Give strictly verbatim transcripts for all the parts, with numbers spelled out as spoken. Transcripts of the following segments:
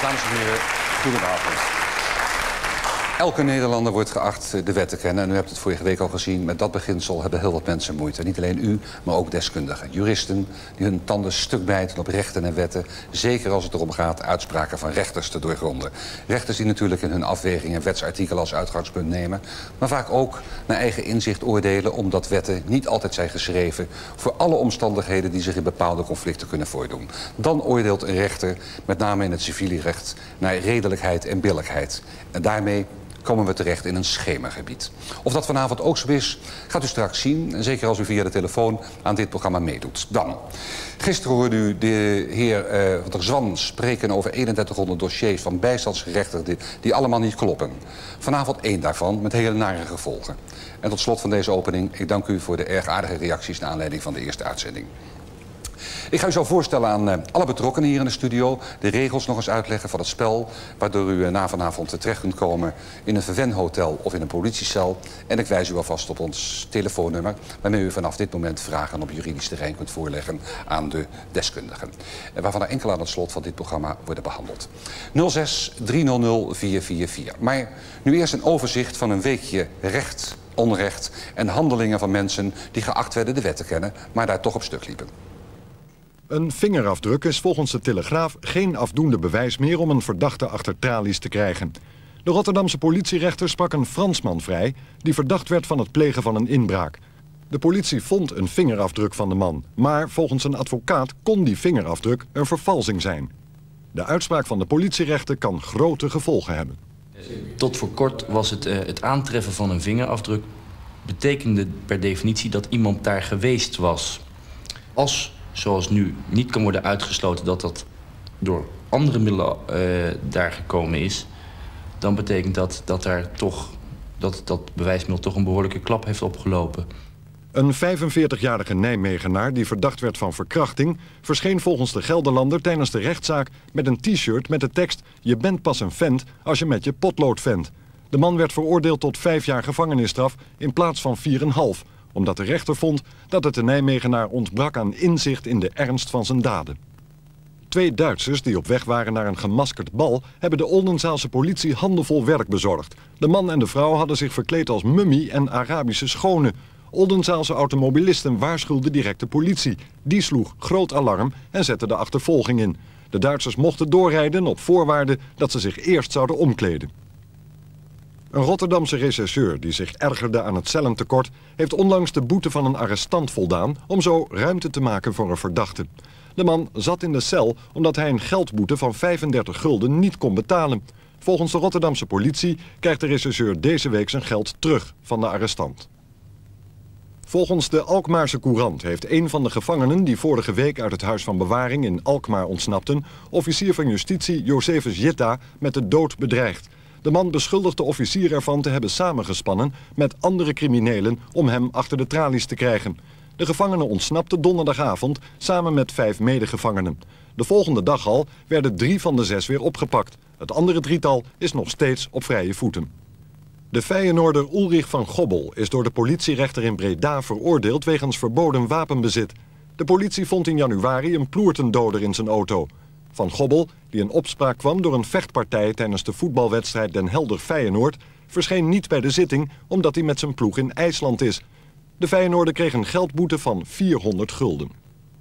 Dames en heren, goedenavond. Elke Nederlander wordt geacht de wet te kennen. En u hebt het vorige week al gezien. Met dat beginsel hebben heel wat mensen moeite. Niet alleen u, maar ook deskundigen. Juristen die hun tanden stuk bijten op rechten en wetten. Zeker als het erom gaat uitspraken van rechters te doorgronden. Rechters die natuurlijk in hun afwegingen wetsartikelen als uitgangspunt nemen. Maar vaak ook naar eigen inzicht oordelen. Omdat wetten niet altijd zijn geschreven voor alle omstandigheden die zich in bepaalde conflicten kunnen voordoen. Dan oordeelt een rechter, met name in het civiele recht, naar redelijkheid en billijkheid. En daarmee komen we terecht in een schemergebied. Of dat vanavond ook zo is, gaat u straks zien. En zeker als u via de telefoon aan dit programma meedoet. Dan, gisteren hoorde u de heer uh, van der Zwan spreken over eenendertighonderd dossiers van bijstandsgerechten die, die allemaal niet kloppen. Vanavond één daarvan met hele nare gevolgen. En tot slot van deze opening, ik dank u voor de erg aardige reacties naar aanleiding van de eerste uitzending. Ik ga u zo voorstellen aan uh, alle betrokkenen hier in de studio de regels nog eens uitleggen van het spel, waardoor u uh, na vanavond terecht kunt komen in een verwenhotel of in een politiecel. En ik wijs u alvast op ons telefoonnummer, waarmee u vanaf dit moment vragen op juridisch terrein kunt voorleggen aan de deskundigen. En waarvan er enkel aan het slot van dit programma worden behandeld. nul zes drie nul nul vier vier vier. Maar nu eerst een overzicht van een weekje recht, onrecht en handelingen van mensen die geacht werden de wet te kennen, maar daar toch op stuk liepen. Een vingerafdruk is volgens de Telegraaf geen afdoende bewijs meer om een verdachte achter tralies te krijgen. De Rotterdamse politierechter sprak een Fransman vrij die verdacht werd van het plegen van een inbraak. De politie vond een vingerafdruk van de man, maar volgens een advocaat kon die vingerafdruk een vervalsing zijn. De uitspraak van de politierechter kan grote gevolgen hebben. Tot voor kort was het, uh, het aantreffen van een vingerafdruk betekende per definitie dat iemand daar geweest was. Als zoals nu niet kan worden uitgesloten dat dat door andere middelen uh, daar gekomen is, dan betekent dat dat, daar toch, dat dat bewijsmiddel toch een behoorlijke klap heeft opgelopen. Een vijfenveertigjarige Nijmegenaar die verdacht werd van verkrachting verscheen volgens de Gelderlander tijdens de rechtszaak met een t-shirt met de tekst "Je bent pas een vent als je met je potlood vent". De man werd veroordeeld tot vijf jaar gevangenisstraf in plaats van vier en half. Omdat de rechter vond dat het de Nijmegenaar ontbrak aan inzicht in de ernst van zijn daden. Twee Duitsers die op weg waren naar een gemaskerd bal hebben de Oldenzaalse politie handenvol werk bezorgd. De man en de vrouw hadden zich verkleed als mummie en Arabische schone. Oldenzaalse automobilisten waarschuwden direct de politie. Die sloeg groot alarm en zette de achtervolging in. De Duitsers mochten doorrijden op voorwaarde dat ze zich eerst zouden omkleden. Een Rotterdamse rechercheur die zich ergerde aan het cellentekort heeft onlangs de boete van een arrestant voldaan om zo ruimte te maken voor een verdachte. De man zat in de cel omdat hij een geldboete van vijfendertig gulden niet kon betalen. Volgens de Rotterdamse politie krijgt de rechercheur deze week zijn geld terug van de arrestant. Volgens de Alkmaarse Courant heeft een van de gevangenen die vorige week uit het huis van bewaring in Alkmaar ontsnapten officier van justitie Josephus Jitta met de dood bedreigd. De man beschuldigt de officier ervan te hebben samengespannen met andere criminelen om hem achter de tralies te krijgen. De gevangene ontsnapte donderdagavond samen met vijf medegevangenen. De volgende dag al werden drie van de zes weer opgepakt. Het andere drietal is nog steeds op vrije voeten. De Feyenoorder Ulrich van Gobbel is door de politierechter in Breda veroordeeld wegens verboden wapenbezit. De politie vond in januari een ploertendoder in zijn auto. Van Gobbel, die in opspraak kwam door een vechtpartij tijdens de voetbalwedstrijd Den Helder-Feyenoord, verscheen niet bij de zitting omdat hij met zijn ploeg in IJsland is. De Feyenoorder kreeg een geldboete van vierhonderd gulden.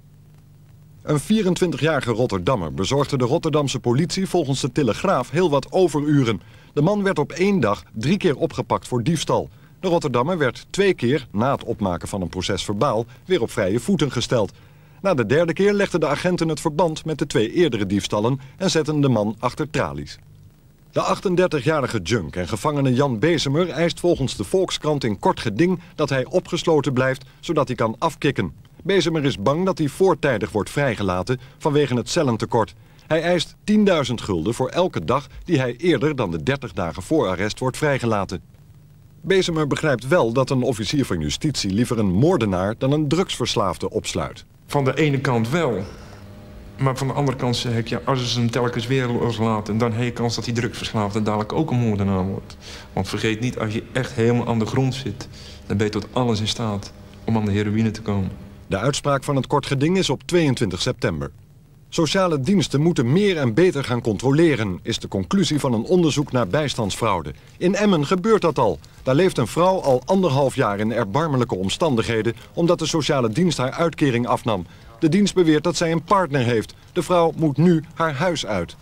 Een vierentwintigjarige Rotterdammer bezorgde de Rotterdamse politie volgens de Telegraaf heel wat overuren. De man werd op één dag drie keer opgepakt voor diefstal. De Rotterdammer werd twee keer, na het opmaken van een proces-verbaal, weer op vrije voeten gesteld. Na de derde keer legden de agenten het verband met de twee eerdere diefstallen en zetten de man achter tralies. De achtendertigjarige junk en gevangene Jan Bezemer eist volgens de Volkskrant in kort geding dat hij opgesloten blijft zodat hij kan afkicken. Bezemer is bang dat hij voortijdig wordt vrijgelaten vanwege het cellentekort. Hij eist tienduizend gulden voor elke dag die hij eerder dan de dertig dagen voor arrest wordt vrijgelaten. Bezemer begrijpt wel dat een officier van justitie liever een moordenaar dan een drugsverslaafde opsluit. Van de ene kant wel. Maar van de andere kant zeg ik, ja, als ze hem telkens weer loslaten, dan heb je kans dat die drugsverslaafde dadelijk ook een moordenaar wordt. Want vergeet niet, als je echt helemaal aan de grond zit, dan ben je tot alles in staat om aan de heroïne te komen. De uitspraak van het kort geding is op tweeëntwintig september. Sociale diensten moeten meer en beter gaan controleren, is de conclusie van een onderzoek naar bijstandsfraude. In Emmen gebeurt dat al. Daar leeft een vrouw al anderhalf jaar in erbarmelijke omstandigheden, omdat de sociale dienst haar uitkering afnam. De dienst beweert dat zij een partner heeft. De vrouw moet nu haar huis uit.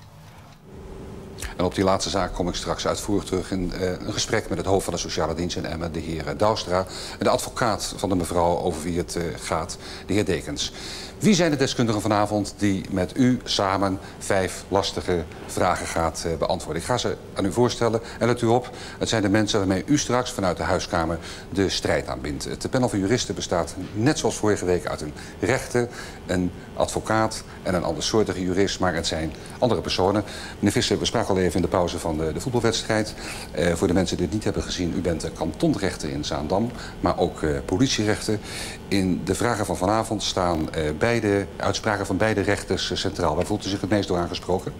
En op die laatste zaak kom ik straks uitvoerig terug in uh, een gesprek met het hoofd van de sociale dienst in Emmen, de heer Douwstra, en de advocaat van de mevrouw over wie het uh, gaat, de heer Dekens. Wie zijn de deskundigen vanavond die met u samen vijf lastige vragen gaat uh, beantwoorden? Ik ga ze aan u voorstellen en let u op, het zijn de mensen waarmee u straks vanuit de huiskamer de strijd aanbindt. Het panel van juristen bestaat net zoals vorige week uit een rechter, een advocaat en een andersoortige jurist, maar het zijn andere personen. Meneer Visser, we spraken al even in de pauze van de, de voetbalwedstrijd. Uh, voor de mensen die het niet hebben gezien, u bent kantonrechter in Zaandam, maar ook uh, politierechter. In de vragen van vanavond staan uh, beide uitspraken van beide rechters uh, centraal. Waar voelt u zich het meest door aangesproken?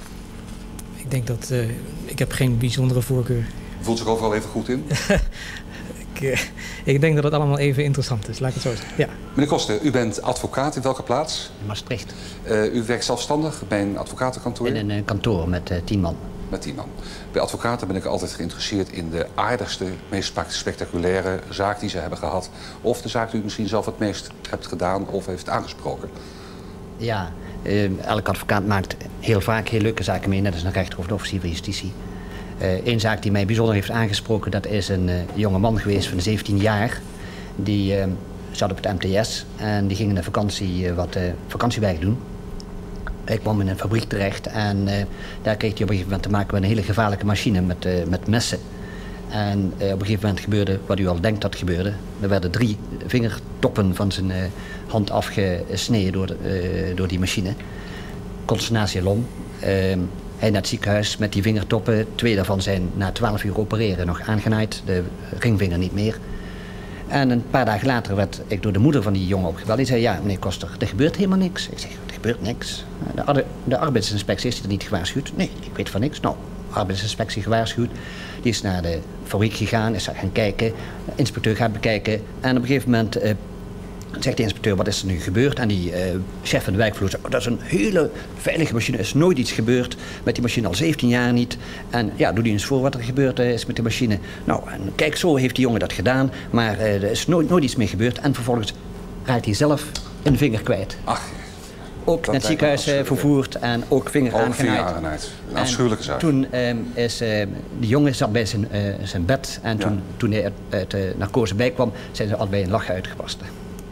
Ik denk dat... Uh, ik heb geen bijzondere voorkeur. Voelt zich overal even goed in? ik, uh, ik denk dat het allemaal even interessant is, laat ik het zo zeggen. Ja. Meneer Koster, u bent advocaat in welke plaats? In Maastricht. Uh, u werkt zelfstandig bij een advocatenkantoor? In een uh, kantoor met uh, tien man. Met tien man. Bij advocaten ben ik altijd geïnteresseerd in de aardigste, meest spectaculaire zaak die ze hebben gehad. Of de zaak die u misschien zelf het meest hebt gedaan of heeft aangesproken. Ja, uh, elke advocaat maakt heel vaak heel leuke zaken mee, net als een rechter of een officier van justitie. Eén uh, zaak die mij bijzonder heeft aangesproken, dat is een uh, jonge man geweest van zeventien jaar. Die uh, zat op het M T S en die ging in de vakantie uh, wat uh, vakantiewerk doen. Ik kwam in een fabriek terecht en uh, daar kreeg hij op een gegeven moment te maken met een hele gevaarlijke machine met, uh, met messen. En uh, op een gegeven moment gebeurde wat u al denkt dat gebeurde. Er werden drie vingertoppen van zijn uh, hand afgesneden door, de, uh, door die machine. Consternatie long. Uh, hij naar het ziekenhuis met die vingertoppen. Twee daarvan zijn na twaalf uur opereren nog aangenaaid. De ringvinger niet meer. En een paar dagen later werd ik door de moeder van die jongen opgebeld. Die zei, ja meneer Koster, er gebeurt helemaal niks. Ik zeg, er gebeurt niks. De, ar de arbeidsinspectie is er niet gewaarschuwd. Nee, ik weet van niks. Nou, de arbeidsinspectie gewaarschuwd. Die is naar de fabriek gegaan, is gaan kijken. De inspecteur gaat bekijken. En op een gegeven moment uh, zegt de inspecteur, wat is er nu gebeurd? En die uh, chef van de werkvloer zegt, oh, dat is een hele veilige machine. Er is nooit iets gebeurd. Met die machine al zeventien jaar niet. En ja, doe die eens voor wat er gebeurd is met de machine. Nou, en kijk, zo heeft die jongen dat gedaan. Maar uh, er is nooit, nooit iets mee gebeurd. En vervolgens raakt hij zelf een vinger kwijt. Ach, ook naar het ziekenhuis uh, vervoerd en ook vinger ook aangenaaid. Vinger aangenaaid. Een afschuwelijke zaak. Toen um, is uh, die jongen zat bij zijn, uh, zijn bed. En toen, ja. toen hij uit, uit de narcose bijkwam, zijn ze allebei in lachen uitgebarsten.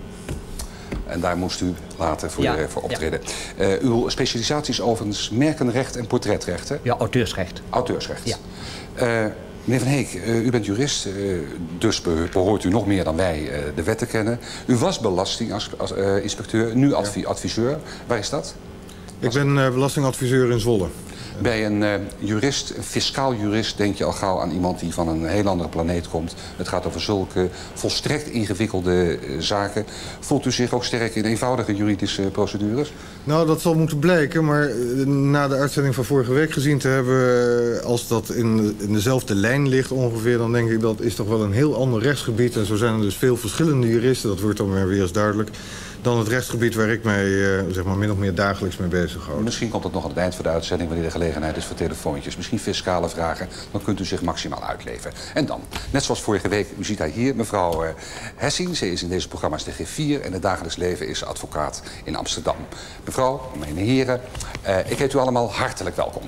En daar moest u later voor, ja, uh, voor optreden. Ja. Uh, uw specialisatie is overigens merkenrecht en portretrecht, hè? Ja, auteursrecht. Auteursrecht. Ja. Uh, meneer Van Heek, uh, u bent jurist, uh, dus behoort u nog meer dan wij uh, de wet te kennen. U was belastinginspecteur, uh, nu advi adviseur. Waar is dat? Ik ben uh, belastingadviseur in Zwolle. Bij een uh, jurist, een fiscaal jurist, denk je al gauw aan iemand die van een heel andere planeet komt. Het gaat over zulke volstrekt ingewikkelde uh, zaken. Voelt u zich ook sterk in eenvoudige juridische procedures? Nou, dat zal moeten blijken, maar uh, na de uitzending van vorige week gezien te hebben, uh, als dat in, in dezelfde lijn ligt ongeveer, dan denk ik dat is toch wel een heel ander rechtsgebied. En zo zijn er dus veel verschillende juristen, dat wordt dan weer, weer eens duidelijk, dan het rechtsgebied waar ik mij uh, zeg maar min of meer dagelijks mee bezig houd. Misschien komt het nog aan het eind van de uitzending, wanneer de gelegenheid is voor telefoontjes. Misschien fiscale vragen, dan kunt u zich maximaal uitleven. En dan, net zoals vorige week, u ziet haar hier, mevrouw uh, Hessing. Ze is in deze programma's de G vier en in het dagelijks leven is ze advocaat in Amsterdam. Mevrouw, mijn heren, uh, ik heet u allemaal hartelijk welkom.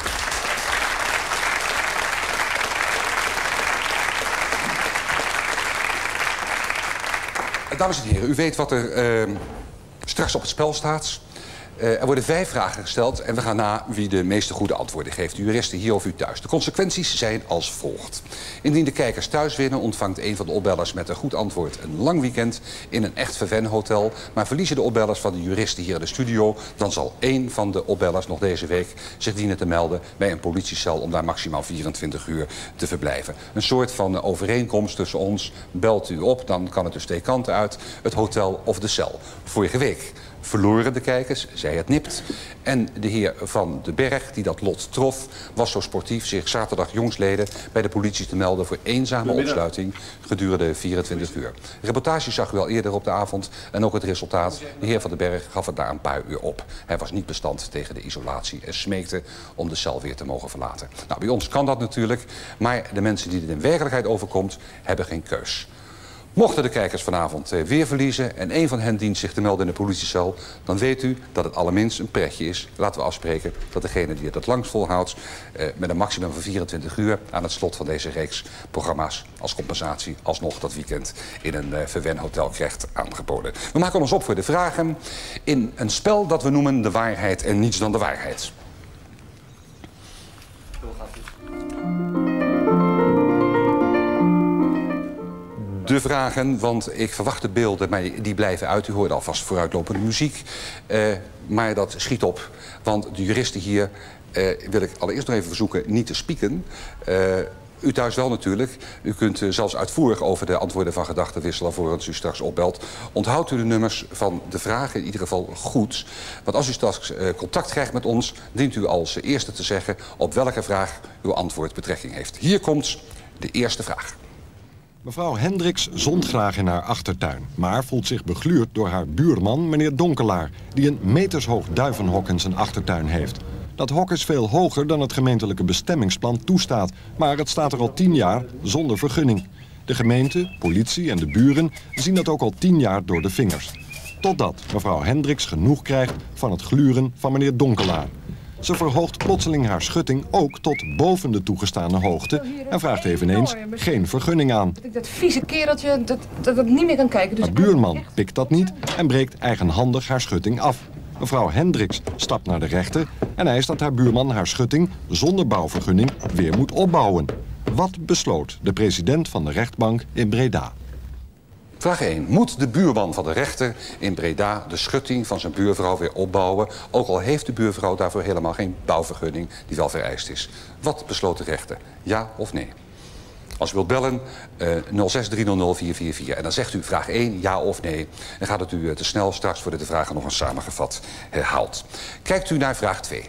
Dames en heren, u weet wat er uh, straks op het spel staat. Uh, er worden vijf vragen gesteld en we gaan na wie de meeste goede antwoorden geeft. De juristen hier of u thuis. De consequenties zijn als volgt. Indien de kijkers thuis winnen, ontvangt een van de opbellers met een goed antwoord een lang weekend in een echt vervenhotel. Maar verliezen de opbellers van de juristen hier in de studio, dan zal één van de opbellers nog deze week zich dienen te melden bij een politiecel om daar maximaal vierentwintig uur te verblijven. Een soort van overeenkomst tussen ons. Belt u op, dan kan het dus twee kanten uit. Het hotel of de cel. Vorige week verloren de kijkers, zij het nipt. En de heer Van den Berg, die dat lot trof, was zo sportief zich zaterdag jongsleden bij de politie te melden voor eenzame opsluiting gedurende vierentwintig uur. De reportage zag u al eerder op de avond en ook het resultaat. De heer Van den Berg gaf het na een paar uur op. Hij was niet bestand tegen de isolatie en smeekte om de cel weer te mogen verlaten. Nou, bij ons kan dat natuurlijk, maar de mensen die dit in werkelijkheid overkomt, hebben geen keus. Mochten de kijkers vanavond weer verliezen en een van hen dient zich te melden in de politiecel, dan weet u dat het allerminst een pretje is. Laten we afspreken dat degene die het het langst volhoudt, eh, met een maximum van vierentwintig uur aan het slot van deze reeks programma's als compensatie alsnog dat weekend in een eh, verwenhotel krijgt aangeboden. We maken ons op voor de vragen in een spel dat we noemen De Waarheid en Niets dan de Waarheid. De vragen, want ik verwacht de beelden, maar die blijven uit. U hoort alvast vooruitlopende muziek. Uh, maar dat schiet op, want de juristen hier uh, wil ik allereerst nog even verzoeken niet te spieken. Uh, u thuis wel natuurlijk. U kunt uh, zelfs uitvoerig over de antwoorden van gedachten wisselen alvorens u straks opbelt. Onthoudt u de nummers van de vragen in ieder geval goed. Want als u straks uh, contact krijgt met ons, dient u als eerste te zeggen op welke vraag uw antwoord betrekking heeft. Hier komt de eerste vraag. Mevrouw Hendricks zond graag in haar achtertuin, maar voelt zich begluurd door haar buurman, meneer Donkelaar, die een metershoog duivenhok in zijn achtertuin heeft. Dat hok is veel hoger dan het gemeentelijke bestemmingsplan toestaat, maar het staat er al tien jaar zonder vergunning. De gemeente, politie en de buren zien dat ook al tien jaar door de vingers. Totdat mevrouw Hendricks genoeg krijgt van het gluren van meneer Donkelaar. Ze verhoogt plotseling haar schutting ook tot boven de toegestane hoogte en vraagt eveneens geen vergunning aan. Dat ik dat vieze kereltje dat, dat, dat niet meer kan kijken. Dus haar buurman pikt dat niet en breekt eigenhandig haar schutting af. Mevrouw Hendricks stapt naar de rechter en eist dat haar buurman haar schutting zonder bouwvergunning weer moet opbouwen. Wat besloot de president van de rechtbank in Breda? Vraag één. Moet de buurman van de rechter in Breda de schutting van zijn buurvrouw weer opbouwen, ook al heeft de buurvrouw daarvoor helemaal geen bouwvergunning die wel vereist is? Wat besloot de rechter? Ja of nee? Als u wilt bellen, uh, nul zes drie nul nul vier vier vier. En dan zegt u vraag één, ja of nee. En gaat het u uh, te snel, straks worden de vragen nog eens samengevat herhaald. Kijkt u naar vraag twee.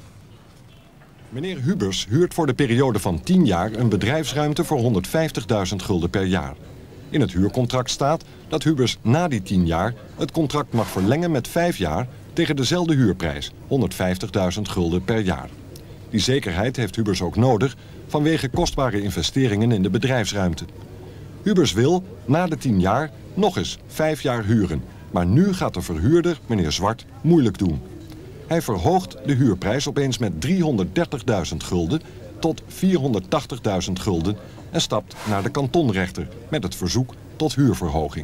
Meneer Hubers huurt voor de periode van tien jaar een bedrijfsruimte voor honderdvijftigduizend gulden per jaar. In het huurcontract staat dat Hubers na die tien jaar het contract mag verlengen met vijf jaar tegen dezelfde huurprijs, honderdvijftigduizend gulden per jaar. Die zekerheid heeft Hubers ook nodig vanwege kostbare investeringen in de bedrijfsruimte. Hubers wil na de tien jaar nog eens vijf jaar huren, maar nu gaat de verhuurder, meneer Zwart, moeilijk doen. Hij verhoogt de huurprijs opeens met driehonderddertigduizend gulden tot vierhonderdtachtigduizend gulden en stapt naar de kantonrechter met het verzoek tot huurverhoging.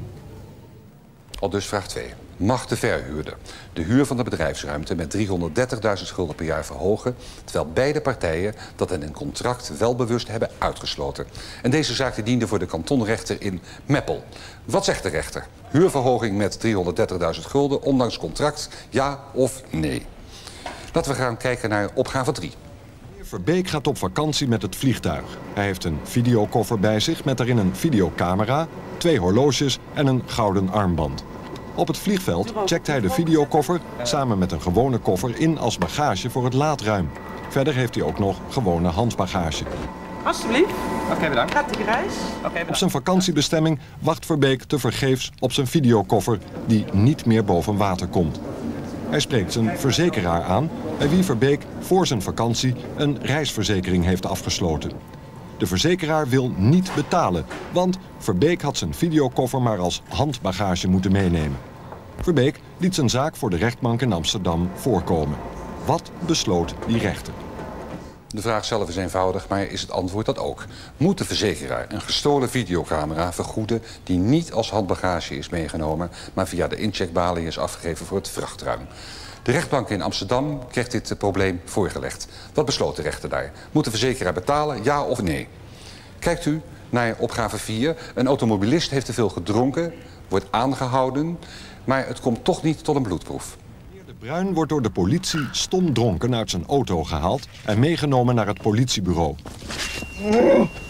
Al dus vraag twee. Mag de verhuurder de huur van de bedrijfsruimte met driehonderddertigduizend gulden per jaar verhogen, terwijl beide partijen dat in een contract wel bewust hebben uitgesloten? En deze zaak die diende voor de kantonrechter in Meppel. Wat zegt de rechter? Huurverhoging met driehonderddertigduizend gulden, ondanks contract, ja of nee? Laten we gaan kijken naar opgave drie. Verbeek gaat op vakantie met het vliegtuig. Hij heeft een videokoffer bij zich met daarin een videocamera, twee horloges en een gouden armband. Op het vliegveld checkt hij de videokoffer samen met een gewone koffer in als bagage voor het laadruim. Verder heeft hij ook nog gewone handbagage. Alsjeblieft. Oké, okay, bedankt. Hartelijke reis. Okay, bedankt. Op zijn vakantiebestemming wacht Verbeek tevergeefs op zijn videokoffer die niet meer boven water komt. Hij spreekt zijn verzekeraar aan, bij wie Verbeek voor zijn vakantie een reisverzekering heeft afgesloten. De verzekeraar wil niet betalen, want Verbeek had zijn videokoffer maar als handbagage moeten meenemen. Verbeek liet zijn zaak voor de rechtbank in Amsterdam voorkomen. Wat besloot die rechter? De vraag zelf is eenvoudig, maar is het antwoord dat ook? Moet de verzekeraar een gestolen videocamera vergoeden die niet als handbagage is meegenomen, maar via de incheckbalie is afgegeven voor het vrachtruim? De rechtbank in Amsterdam kreeg dit probleem voorgelegd. Wat besloot de rechter daar? Moet de verzekeraar betalen, ja of nee? Kijkt u naar opgave vier. Een automobilist heeft te veel gedronken, wordt aangehouden, maar het komt toch niet tot een bloedproef. De Bruin wordt door de politie stomdronken uit zijn auto gehaald en meegenomen naar het politiebureau.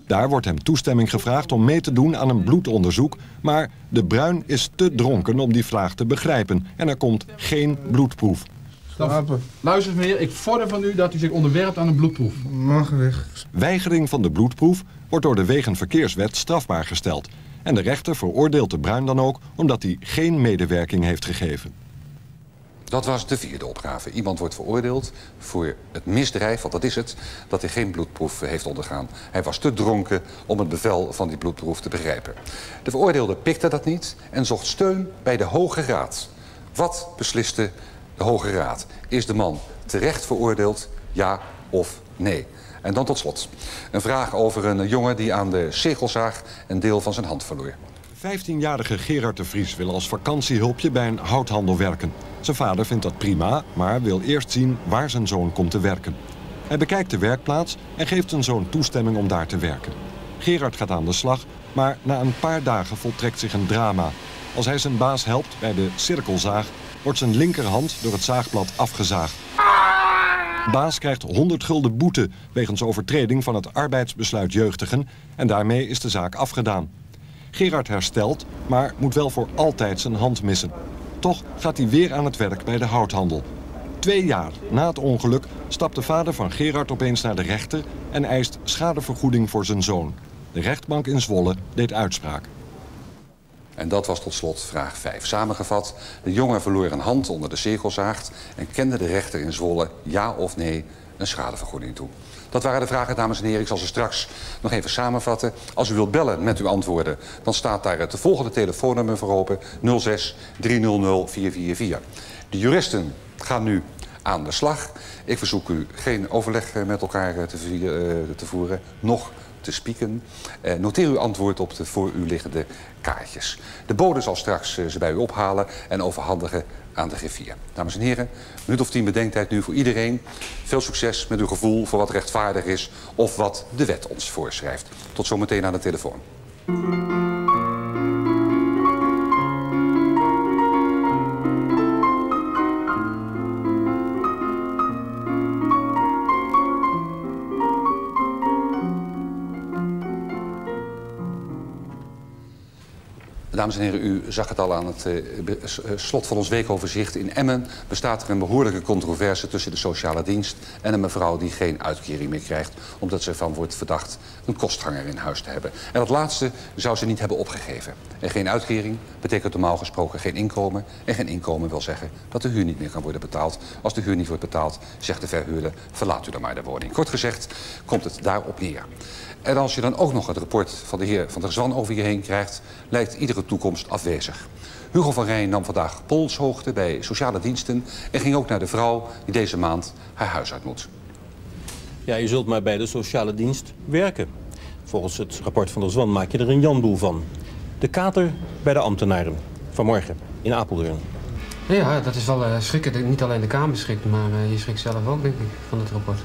Daar wordt hem toestemming gevraagd om mee te doen aan een bloedonderzoek, maar de Bruin is te dronken om die vraag te begrijpen en er komt geen bloedproef. Dan, luister eens meneer, ik vorder van u dat u zich onderwerpt aan een bloedproef. Mag weg. Weigering van de bloedproef wordt door de Wegenverkeerswet strafbaar gesteld. En de rechter veroordeelt de Bruin dan ook omdat hij geen medewerking heeft gegeven. Dat was de vierde opgave. Iemand wordt veroordeeld voor het misdrijf, want dat is het, dat hij geen bloedproef heeft ondergaan. Hij was te dronken om het bevel van die bloedproef te begrijpen. De veroordeelde pikte dat niet en zocht steun bij de Hoge Raad. Wat besliste de Hoge Raad? Is de man terecht veroordeeld, ja of nee? En dan tot slot een vraag over een jongen die aan de zegelzaag een deel van zijn hand verloor. vijftienjarige Gerard de Vries wil als vakantiehulpje bij een houthandel werken. Zijn vader vindt dat prima, maar wil eerst zien waar zijn zoon komt te werken. Hij bekijkt de werkplaats en geeft zijn zoon toestemming om daar te werken. Gerard gaat aan de slag, maar na een paar dagen voltrekt zich een drama. Als hij zijn baas helpt bij de cirkelzaag, wordt zijn linkerhand door het zaagblad afgezaagd. De baas krijgt honderd gulden boete wegens overtreding van het arbeidsbesluit jeugdigen en daarmee is de zaak afgedaan. Gerard herstelt, maar moet wel voor altijd zijn hand missen. Toch gaat hij weer aan het werk bij de houthandel. Twee jaar na het ongeluk stapt de vader van Gerard opeens naar de rechter en eist schadevergoeding voor zijn zoon. De rechtbank in Zwolle deed uitspraak. En dat was tot slot vraag vijf. Samengevat, de jongen verloor een hand onder de zegelzaag en kende de rechter in Zwolle ja of nee een schadevergoeding toe. Dat waren de vragen, dames en heren. Ik zal ze straks nog even samenvatten. Als u wilt bellen met uw antwoorden, dan staat daar het volgende telefoonnummer voor open: nul zes drie nul nul vier vier vier. De juristen gaan nu aan de slag. Ik verzoek u geen overleg met elkaar te, te voeren, nog te spieken. Eh, noteer uw antwoord op de voor u liggende kaartjes. De bode zal straks uh, ze bij u ophalen en overhandigen aan de griffier. Dames en heren, een minuut of tien bedenktijd nu voor iedereen. Veel succes met uw gevoel voor wat rechtvaardig is of wat de wet ons voorschrijft. Tot zometeen aan de telefoon. Dames en heren, u zag het al aan het uh, slot van ons weekoverzicht. In Emmen bestaat er een behoorlijke controverse tussen de sociale dienst en een mevrouw die geen uitkering meer krijgt, omdat ze ervan wordt verdacht een kostganger in huis te hebben. En dat laatste zou ze niet hebben opgegeven. En geen uitkering betekent normaal gesproken geen inkomen. En geen inkomen wil zeggen dat de huur niet meer kan worden betaald. Als de huur niet wordt betaald, zegt de verhuurder, verlaat u dan maar de woning. Kort gezegd komt het daarop neer. En als je dan ook nog het rapport van de heer Van der Zwan over je heen krijgt, lijkt iedere toekomst afwezig. Hugo van Rijn nam vandaag polshoogte bij sociale diensten en ging ook naar de vrouw die deze maand haar huis uit moet. Ja, je zult maar bij de sociale dienst werken. Volgens het rapport van der Zwan maak je er een janboel van. De kater bij de ambtenaren. Vanmorgen in Apeldoorn. Ja, dat is wel uh, schrikken. Niet alleen de Kamer schrikt, maar uh, je schrikt zelf ook, denk ik, van het rapport.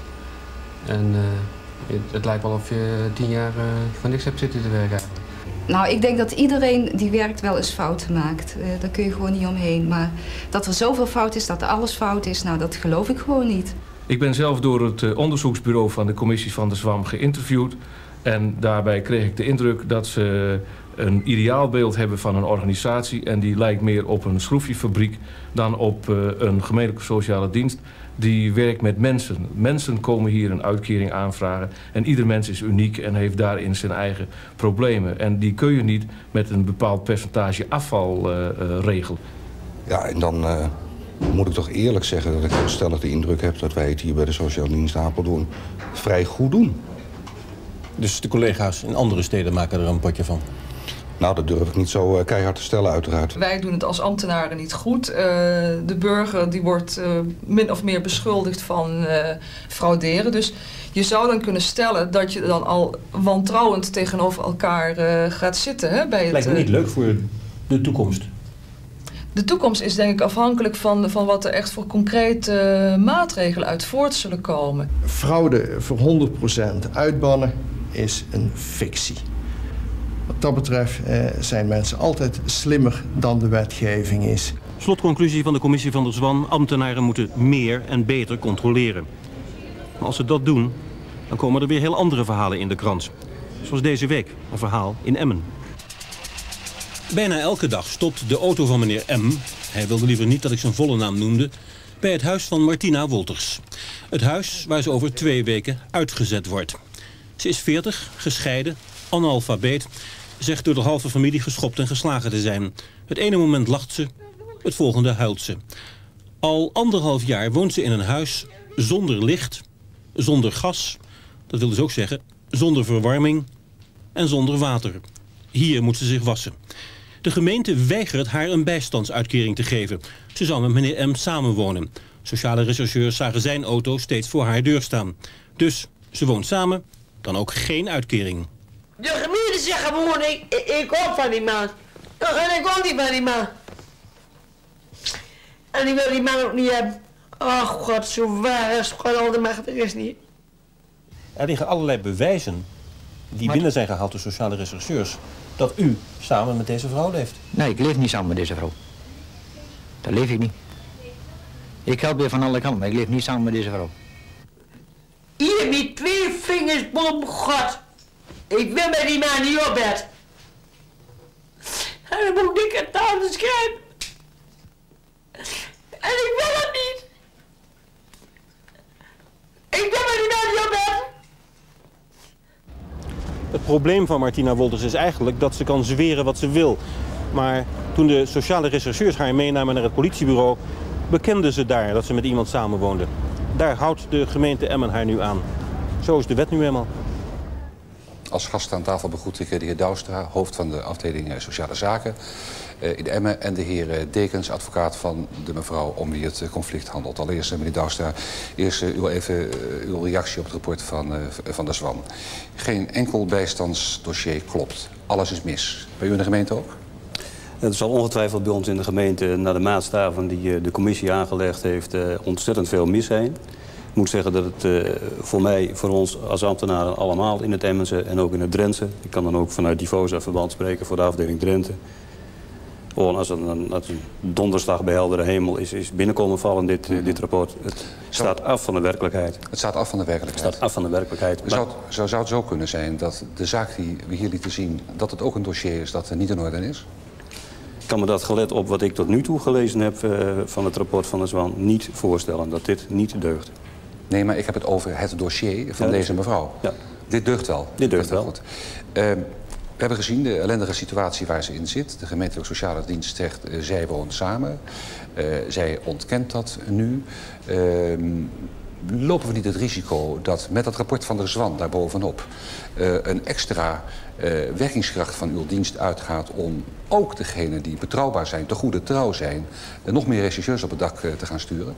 En uh, het, het lijkt wel of je tien jaar uh, van niks hebt zitten te werken eigenlijk. Nou, ik denk dat iedereen die werkt wel eens fouten maakt. Uh, daar kun je gewoon niet omheen. Maar dat er zoveel fout is, dat er alles fout is, nou, dat geloof ik gewoon niet. Ik ben zelf door het uh, onderzoeksbureau van de commissie Van der Zwan geïnterviewd. En daarbij kreeg ik de indruk dat ze een ideaalbeeld hebben van een organisatie. En die lijkt meer op een schroefjefabriek dan op uh, een gemeentelijke sociale dienst. Die werkt met mensen. Mensen komen hier een uitkering aanvragen. En ieder mens is uniek en heeft daarin zijn eigen problemen. En die kun je niet met een bepaald percentage afval uh, uh, regelen. Ja, en dan uh, moet ik toch eerlijk zeggen dat ik heel stellig de indruk heb dat wij het hier bij de Sociale Dienst Apeldoorn vrij goed doen. Dus de collega's in andere steden maken er een potje van? Nou, dat durf ik niet zo uh, keihard te stellen, uiteraard. Wij doen het als ambtenaren niet goed. Uh, de burger die wordt uh, min of meer beschuldigd van uh, frauderen. Dus je zou dan kunnen stellen dat je dan al wantrouwend tegenover elkaar uh, gaat zitten. Hè, bij het, lijkt me niet leuk voor de toekomst. De toekomst is denk ik afhankelijk van, van wat er echt voor concrete uh, maatregelen uit voort zullen komen. Fraude voor honderd procent uitbannen is een fictie. Wat dat betreft eh, zijn mensen altijd slimmer dan de wetgeving is. Slotconclusie van de commissie Van der Zwan: ambtenaren moeten meer en beter controleren. Maar als ze dat doen, dan komen er weer heel andere verhalen in de krant. zoals deze week, een verhaal in Emmen. Bijna elke dag stopt de auto van meneer M, hij wilde liever niet dat ik zijn volle naam noemde, bij het huis van Martina Wolters. Het huis waar ze over twee weken uitgezet wordt. Ze is veertig, gescheiden, analfabeet, zegt door de halve familie geschopt en geslagen te zijn. Het ene moment lacht ze, het volgende huilt ze. Al anderhalf jaar woont ze in een huis zonder licht, zonder gas, dat wil dus ook zeggen zonder verwarming en zonder water. Hier moet ze zich wassen. De gemeente weigert haar een bijstandsuitkering te geven. Ze zou met meneer M samenwonen. Sociale rechercheurs zagen zijn auto steeds voor haar deur staan. Dus ze woont samen, dan ook geen uitkering. De gemeente zegt gewoon, ik, ik, ik kom van die man. En ik kom niet van die man. En ik wil die man ook niet hebben. Oh god, zo waar is gewoon al de macht, er is niet. Er liggen allerlei bewijzen die Maar... binnen zijn gehaald door sociale rechercheurs, dat u samen met deze vrouw leeft. Nee, ik leef niet samen met deze vrouw. Dat leef ik niet. Ik help weer van alle kanten, maar ik leef niet samen met deze vrouw. Hier met twee vingers boven god. Ik wil met die man niet op bed. En dan moet ik het tanden schrijven. En ik wil het niet. Ik wil met die man niet op bed. Het probleem van Martina Wolters is eigenlijk dat ze kan zweren wat ze wil. Maar toen de sociale rechercheurs haar meenamen naar het politiebureau, bekende ze daar dat ze met iemand samenwoonde. Daar houdt de gemeente Emmen haar nu aan. Zo is de wet nu eenmaal. Als gast aan tafel begroet ik de heer Douwstra, hoofd van de afdeling Sociale Zaken in Emmen, en de heer Dekens, advocaat van de mevrouw om wie het conflict handelt. Allereerst, meneer Douwstra, eerst uw, even, uw reactie op het rapport van, van de Zwan. Geen enkel bijstandsdossier klopt. Alles is mis. Bij u in de gemeente ook? Het zal ongetwijfeld bij ons in de gemeente, naar de maatstaven die de commissie aangelegd heeft, ontzettend veel mis zijn. Ik moet zeggen dat het uh, voor mij, voor ons als ambtenaren allemaal in het Emmense en ook in het Drentse. Ik kan dan ook vanuit Divosa verband spreken voor de afdeling Drenthe. Gewoon als een, als een donderslag bij heldere hemel is, is binnenkomen vallen dit, uh, dit rapport. Het staat af van de werkelijkheid. Het staat af van de werkelijkheid. Het staat af van de werkelijkheid. Zou het, zou, zou het zo kunnen zijn dat de zaak die we hier lieten zien, dat het ook een dossier is dat er niet in orde is? Ik kan me dat gelet op wat ik tot nu toe gelezen heb uh, van het rapport van de Zwan niet voorstellen dat dit niet deugt. Nee, maar ik heb het over het dossier van ja, deze mevrouw. Ja. Dit deugt wel. Dit deugt wel. Goed. Uh, we hebben gezien de ellendige situatie waar ze in zit. De gemeentelijke sociale dienst zegt, uh, zij woont samen. Uh, zij ontkent dat nu. Uh, lopen we niet het risico dat met dat rapport van de Zwan daarbovenop uh, een extra uh, werkingskracht van uw dienst uitgaat om ook degenen die betrouwbaar zijn, te goede trouw zijn, uh, nog meer rechercheurs op het dak uh, te gaan sturen?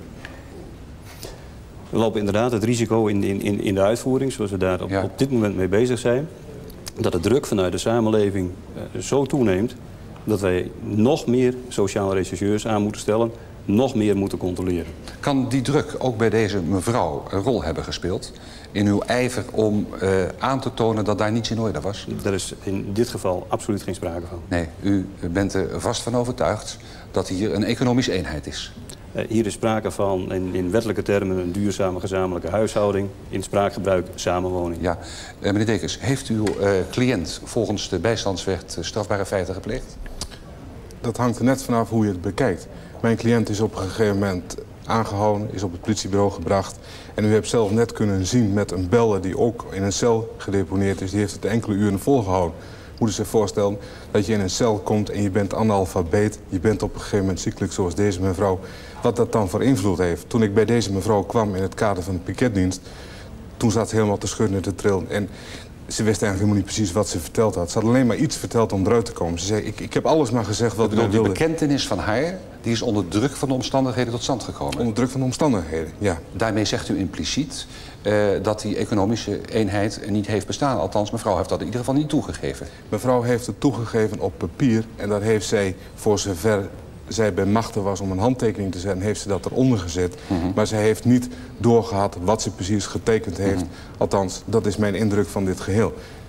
We lopen inderdaad het risico in, in, in de uitvoering, zoals we daar op, ja. op dit moment mee bezig zijn, dat de druk vanuit de samenleving uh, zo toeneemt dat wij nog meer sociale rechercheurs aan moeten stellen, nog meer moeten controleren. Kan die druk ook bij deze mevrouw een rol hebben gespeeld in uw ijver om uh, aan te tonen dat daar niets in orde was? Daar is in dit geval absoluut geen sprake van. Nee, u bent er vast van overtuigd dat hier een economische eenheid is. Uh, hier is sprake van, in, in wettelijke termen, een duurzame gezamenlijke huishouding. In spraakgebruik samenwoning. Ja. Uh, meneer Dekens, heeft uw uh, cliënt volgens de bijstandswet uh, strafbare feiten gepleegd? Dat hangt er net vanaf hoe je het bekijkt. Mijn cliënt is op een gegeven moment aangehouden, is op het politiebureau gebracht. En u hebt zelf net kunnen zien met een beller die ook in een cel gedeponeerd is. Die heeft het enkele uren volgehouden. Moet je zich voorstellen dat je in een cel komt en je bent analfabeet. Je bent op een gegeven moment ziekelijk zoals deze mevrouw. Wat dat dan voor invloed heeft. Toen ik bij deze mevrouw kwam in het kader van de piketdienst, toen zat ze helemaal te schudden en te trillen. En ze wist eigenlijk helemaal niet precies wat ze verteld had. Ze had alleen maar iets verteld om eruit te komen. Ze zei, ik, ik heb alles maar gezegd wat ik wilde. De bekentenis van haar, die is onder druk van de omstandigheden tot stand gekomen. Onder druk van de omstandigheden, ja. Daarmee zegt u impliciet uh, dat die economische eenheid niet heeft bestaan. Althans, mevrouw heeft dat in ieder geval niet toegegeven. Mevrouw heeft het toegegeven op papier. En dat heeft zij, voor zover zij bij machten was om een handtekening te zetten, heeft ze dat eronder gezet. Mm-hmm. Maar ze heeft niet doorgehad wat ze precies getekend heeft. Mm-hmm. Althans, dat is mijn indruk van dit geheel.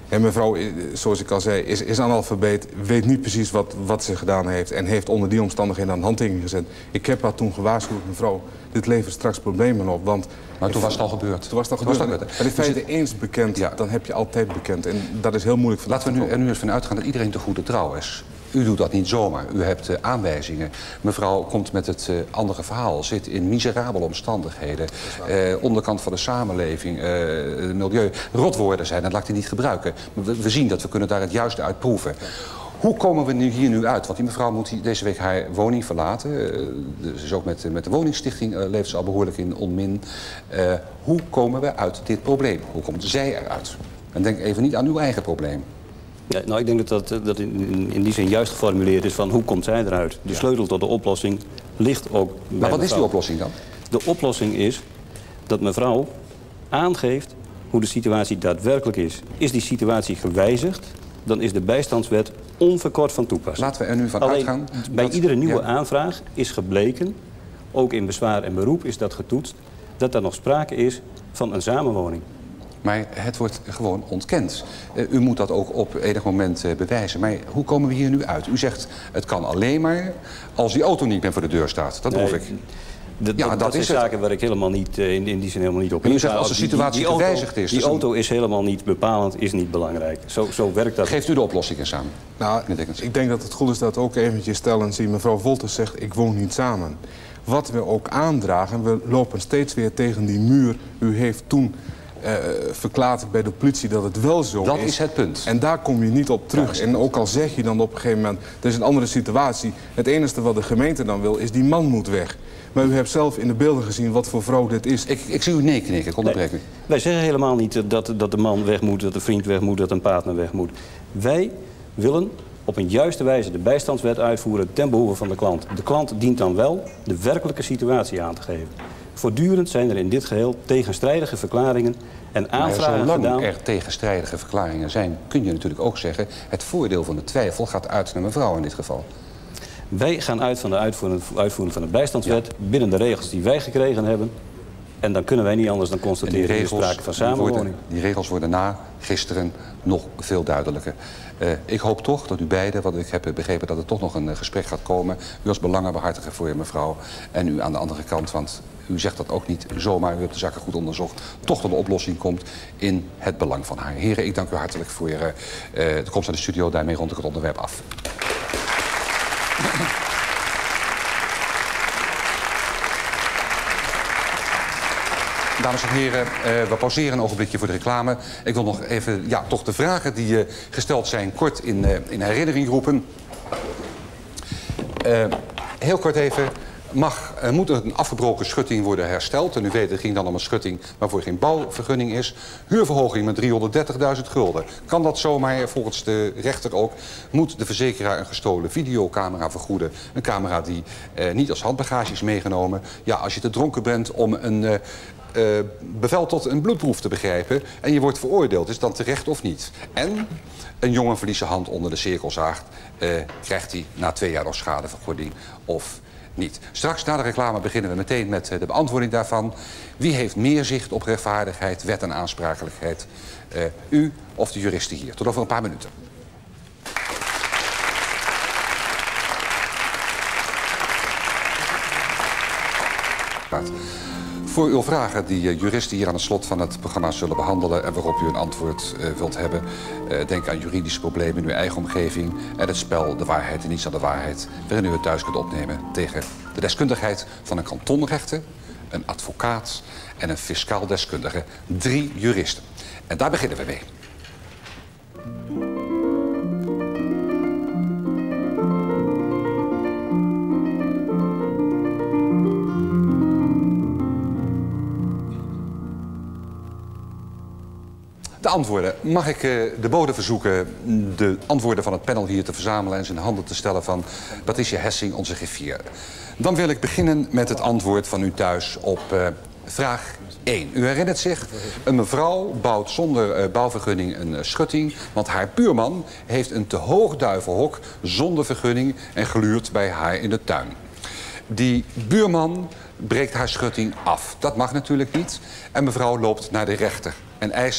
En mevrouw, zoals ik al zei, is, is analfabeet, weet niet precies wat, wat ze gedaan heeft en heeft onder die omstandigheden een handtekening gezet. Ik heb haar toen gewaarschuwd, mevrouw, dit levert straks problemen op, want... Maar toen was het al gebeurd. Toen was het al gebeurd. Maar in feite eens bekend, ja. dan heb je altijd bekend. En dat is heel moeilijk. Laten we nu er nu eens van uitgaan dat iedereen te goede trouw is. U doet dat niet zomaar. U hebt uh, aanwijzingen. Mevrouw komt met het uh, andere verhaal. Zit in miserabele omstandigheden. Uh, onderkant van de samenleving. Uh, milieu. Rotwoorden zijn, dat laat hij niet gebruiken. We, we zien dat we kunnen daar het juiste uit proeven. Hoe komen we nu hier nu uit? Want die mevrouw moet deze week haar woning verlaten. Uh, dus ook met, met de woningstichting uh, leeft ze al behoorlijk in onmin. Uh, hoe komen we uit dit probleem? Hoe komt zij eruit? En denk even niet aan uw eigen probleem. Ja, nou, ik denk dat dat, dat in, in die zin juist geformuleerd is van hoe komt zij eruit. De ja. sleutel tot de oplossing ligt ook bij Maar wat mevrouw. is die oplossing dan? De oplossing is dat mevrouw aangeeft hoe de situatie daadwerkelijk is. Is die situatie gewijzigd, dan is de bijstandswet onverkort van toepassing. Laten we er nu van Alleen, uitgaan. Bij dat, iedere nieuwe ja. aanvraag is gebleken, ook in bezwaar en beroep is dat getoetst, dat er nog sprake is van een samenwoning. Maar het wordt gewoon ontkend. Uh, u moet dat ook op enig moment uh, bewijzen. Maar hoe komen we hier nu uit? U zegt, het kan alleen maar als die auto niet meer voor de deur staat. Dat proef nee, ik. De, ja, dat, dat is is zaken het. waar ik helemaal niet, uh, in, in die zin helemaal niet op en u inga. zegt, als de situatie die, die, die gewijzigd auto, is... Die dus auto een... is helemaal niet bepalend, is niet belangrijk. Zo, zo werkt dat. Geeft u de oplossing eens aan? Nou, ik denk dat het goed is dat we ook eventjes stellen en zien. Mevrouw Wolters zegt, ik woon niet samen. Wat we ook aandragen, we lopen steeds weer tegen die muur. U heeft toen... Uh, verklaart bij de politie dat het wel zo dat is. Dat is het punt. En daar kom je niet op terug. En ook al zeg je dan op een gegeven moment, er is een andere situatie. Het enige wat de gemeente dan wil, is die man moet weg. Maar u hebt zelf in de beelden gezien wat voor vrouw dit is. Ik, ik zie u nee knikken, ik onderbreek u. Nee, wij zeggen helemaal niet dat, dat de man weg moet, dat de vriend weg moet, dat een partner weg moet. Wij willen op een juiste wijze de bijstandswet uitvoeren ten behoeve van de klant. De klant dient dan wel de werkelijke situatie aan te geven. Voortdurend zijn er in dit geheel tegenstrijdige verklaringen en aanvragen maar zolang gedaan. er tegenstrijdige verklaringen zijn, kun je natuurlijk ook zeggen... het voordeel van de twijfel gaat uit naar mevrouw in dit geval. Wij gaan uit van de uitvoering, uitvoering van de bijstandswet... Ja. binnen de regels die wij gekregen hebben. En dan kunnen wij niet anders dan constateren... dat er sprake van samenwoning. Die, die regels worden na gisteren nog veel duidelijker. Uh, ik hoop toch dat u beiden, want ik heb begrepen dat er toch nog een uh, gesprek gaat komen... u als belangenbehartiger voor je mevrouw en u aan de andere kant... want u zegt dat ook niet zomaar, u hebt de zaken goed onderzocht... toch tot een oplossing komt in het belang van haar. Heren, ik dank u hartelijk voor uh, de komst naar de studio. Daarmee rond ik het onderwerp af. Dames en heren, uh, we pauzeren een ogenblikje voor de reclame. Ik wil nog even ja, toch de vragen die uh, gesteld zijn kort in, uh, in herinnering roepen. Uh, heel kort even. Mag, uh, moet een afgebroken schutting worden hersteld? En u weet, het ging dan om een schutting waarvoor geen bouwvergunning is. Huurverhoging met driehonderddertigduizend gulden. Kan dat zomaar volgens de rechter ook? Moet de verzekeraar een gestolen videocamera vergoeden? Een camera die uh, niet als handbagage is meegenomen. Ja, als je te dronken bent om een... Uh, Uh, bevel tot een bloedproef te begrijpen en je wordt veroordeeld, is dan terecht of niet? En een jongen verliest zijn hand onder de cirkelzaag, uh, krijgt hij na twee jaar nog schadevergoeding of niet? Straks na de reclame beginnen we meteen met uh, de beantwoording daarvan. Wie heeft meer zicht op rechtvaardigheid, wet en aansprakelijkheid? Uh, u of de juristen hier? Tot over een paar minuten. Voor uw vragen die uh, juristen hier aan het slot van het programma zullen behandelen... en waarop u een antwoord uh, wilt hebben... Uh, denk aan juridische problemen in uw eigen omgeving... en het spel De Waarheid en Niets aan de Waarheid... waarin u het thuis kunt opnemen tegen de deskundigheid van een kantonrechter... een advocaat en een fiscaal deskundige. Drie juristen. En daar beginnen we mee. De antwoorden. Mag ik uh, de bode verzoeken de antwoorden van het panel hier te verzamelen... en ze in handen te stellen van Patricia Hessing, onze griffier. Dan wil ik beginnen met het antwoord van u thuis op uh, vraag één. U herinnert zich, een mevrouw bouwt zonder uh, bouwvergunning een uh, schutting... want haar buurman heeft een te hoog duivenhok zonder vergunning... en gluurt bij haar in de tuin. Die buurman breekt haar schutting af. Dat mag natuurlijk niet. En mevrouw loopt naar de rechter en eist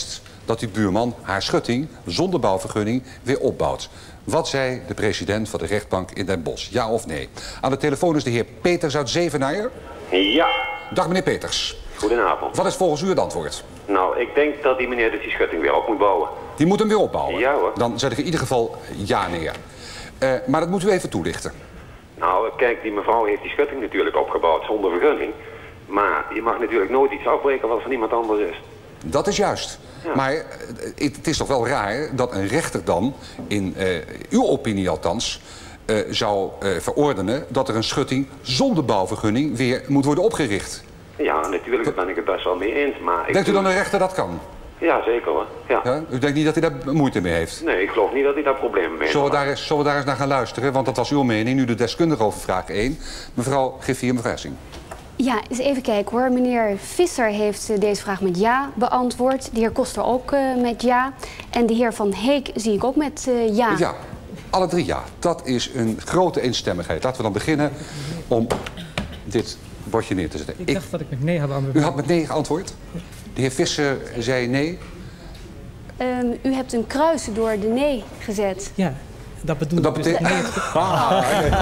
dat die buurman haar schutting zonder bouwvergunning weer opbouwt. Wat zei de president van de rechtbank in Den Bosch? Ja of nee? Aan de telefoon is de heer Peters uit Zevenaar. Ja. Dag meneer Peters. Goedenavond. Wat is volgens u het antwoord? Nou, ik denk dat die meneer dus die schutting weer op moet bouwen. Die moet hem weer opbouwen? Ja hoor. Dan zet ik in ieder geval ja neer. Uh, maar dat moet u even toelichten. Nou, kijk, die mevrouw heeft die schutting natuurlijk opgebouwd zonder vergunning. Maar je mag natuurlijk nooit iets afbreken wat van iemand anders is. Dat is juist. Ja. Maar uh, het is toch wel raar dat een rechter dan, in uh, uw opinie althans, uh, zou uh, verordenen dat er een schutting zonder bouwvergunning weer moet worden opgericht. Ja, natuurlijk, daar ben ik het best wel mee eens. Maar ik Denkt u dan een rechter dat kan? Ja, zeker hoor. Ja. Ja? U denkt niet dat hij daar moeite mee heeft? Nee, ik geloof niet dat hij daar problemen mee heeft. Zullen we daar eens, zullen we daar eens naar gaan luisteren? Want dat was uw mening, nu de deskundige over vraag één. Mevrouw Griffier, mevrouw Essing. Ja, eens even kijken hoor. Meneer Visser heeft uh, deze vraag met ja beantwoord. De heer Koster ook uh, met ja. En de heer Van Heek zie ik ook met uh, ja. Ja, alle drie ja. Dat is een grote eenstemmigheid. Laten we dan beginnen om dit bordje neer te zetten. Ik dacht ik... dat ik met nee had beantwoord. U had met nee geantwoord? De heer Visser zei nee. Um, u hebt een kruis door de nee gezet. Ja, dat bedoel dat ik dus nee. Ah,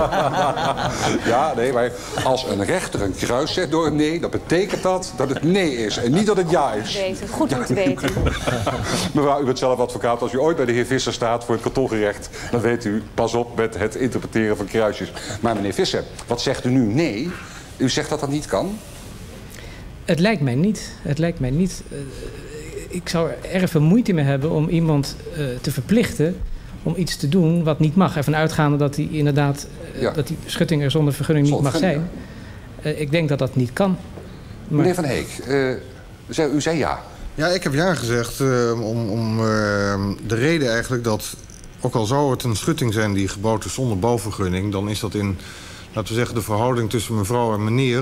ja, nee, maar als een rechter een kruis zet door een nee, dan betekent dat dat het nee is en niet dat het ja is. Goed om te weten. Mevrouw, u bent zelf advocaat. Als u ooit bij de heer Visser staat voor het kantongerecht, dan weet u, pas op met het interpreteren van kruisjes. Maar meneer Visser, wat zegt u nu nee? U zegt dat dat niet kan? Het lijkt mij niet. Het lijkt mij niet. Uh, ik zou er erg veel moeite mee hebben om iemand uh, te verplichten om iets te doen wat niet mag. Ervan uitgaande dat die inderdaad uh, ja. dat die schutting er zonder vergunning niet mag zijn. Uh, ik denk dat dat niet kan. Maar... Meneer Van Heek, uh, zei, u zei ja. Ja, ik heb ja gezegd uh, om, om uh, de reden eigenlijk dat, ook al zou het een schutting zijn die gebouwd is zonder bouwvergunning, dan is dat in, laten we zeggen, de verhouding tussen mevrouw en meneer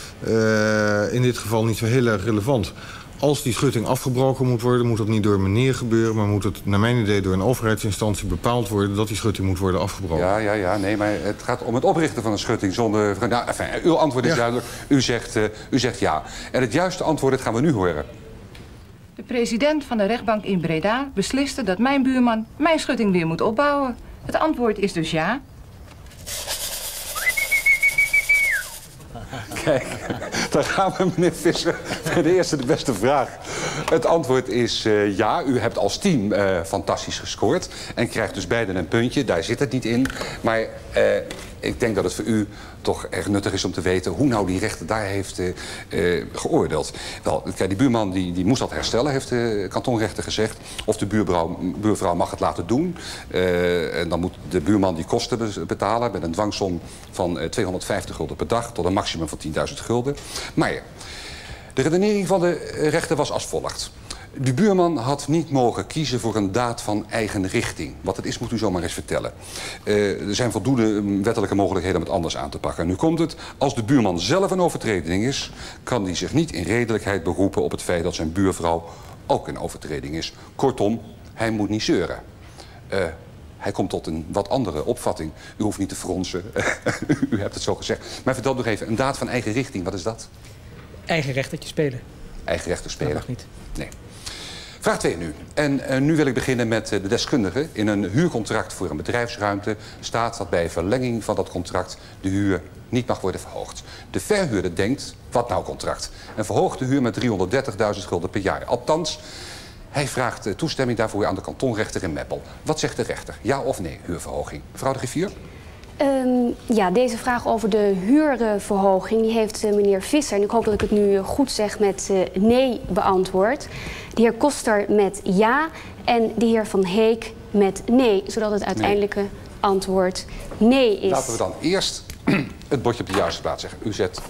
uh, in dit geval niet zo heel erg relevant. Als die schutting afgebroken moet worden, moet dat niet door meneer gebeuren, maar moet het, naar mijn idee, door een overheidsinstantie bepaald worden dat die schutting moet worden afgebroken. Ja, ja, ja, nee, maar het gaat om het oprichten van een schutting zonder... Nou, enfin, uw antwoord is ja. duidelijk. U zegt, uh, u zegt ja. En het juiste antwoord, dat gaan we nu horen. De president van de rechtbank in Breda besliste dat mijn buurman mijn schutting weer moet opbouwen. Het antwoord is dus ja. Kijk, dan gaan we, meneer Visser, bij de eerste de beste vraag. Het antwoord is uh, ja. U hebt als team uh, fantastisch gescoord en krijgt dus beiden een puntje. Daar zit het niet in. Maar uh, ik denk dat het voor u toch erg nuttig is om te weten hoe nou die rechter daar heeft uh, uh, geoordeeld. Wel, kijk, die buurman die, die moest dat herstellen, heeft de kantonrechter gezegd. Of de buurvrouw, buurvrouw mag het laten doen. Uh, en dan moet de buurman die kosten betalen met een dwangsom van uh, tweehonderdvijftig gulden per dag tot een maximum van tienduizend gulden. Maar de redenering van de rechter was als volgt. De buurman had niet mogen kiezen voor een daad van eigen richting. Wat het is, moet u zomaar eens vertellen. Uh, er zijn voldoende wettelijke mogelijkheden om het anders aan te pakken. En nu komt het, als de buurman zelf een overtreding is, kan hij zich niet in redelijkheid beroepen op het feit dat zijn buurvrouw ook een overtreding is. Kortom, hij moet niet zeuren. Uh, Hij komt tot een wat andere opvatting. U hoeft niet te fronsen. U hebt het zo gezegd. Maar vertel nog even, een daad van eigen richting, wat is dat? Eigen rechtertje spelen. Eigen rechter spelen? Dat mag niet. Nee. Vraag twee nu. En uh, nu wil ik beginnen met uh, de deskundige. In een huurcontract voor een bedrijfsruimte staat dat bij verlenging van dat contract de huur niet mag worden verhoogd. De verhuurder denkt, wat nou contract? En verhoogt de huur met driehonderddertigduizend gulden per jaar. Althans, hij vraagt uh, toestemming daarvoor aan de kantonrechter in Meppel. Wat zegt de rechter? Ja of nee, huurverhoging? Mevrouw de Griffier? Um, ja, deze vraag over de huurverhoging die heeft uh, meneer Visser, en ik hoop dat ik het nu goed zeg, met uh, nee beantwoord. De heer Koster met ja en de heer Van Heek met nee, zodat het uiteindelijke nee. antwoord nee is. Laten we dan eerst het bordje op de juiste plaats zeggen. U zet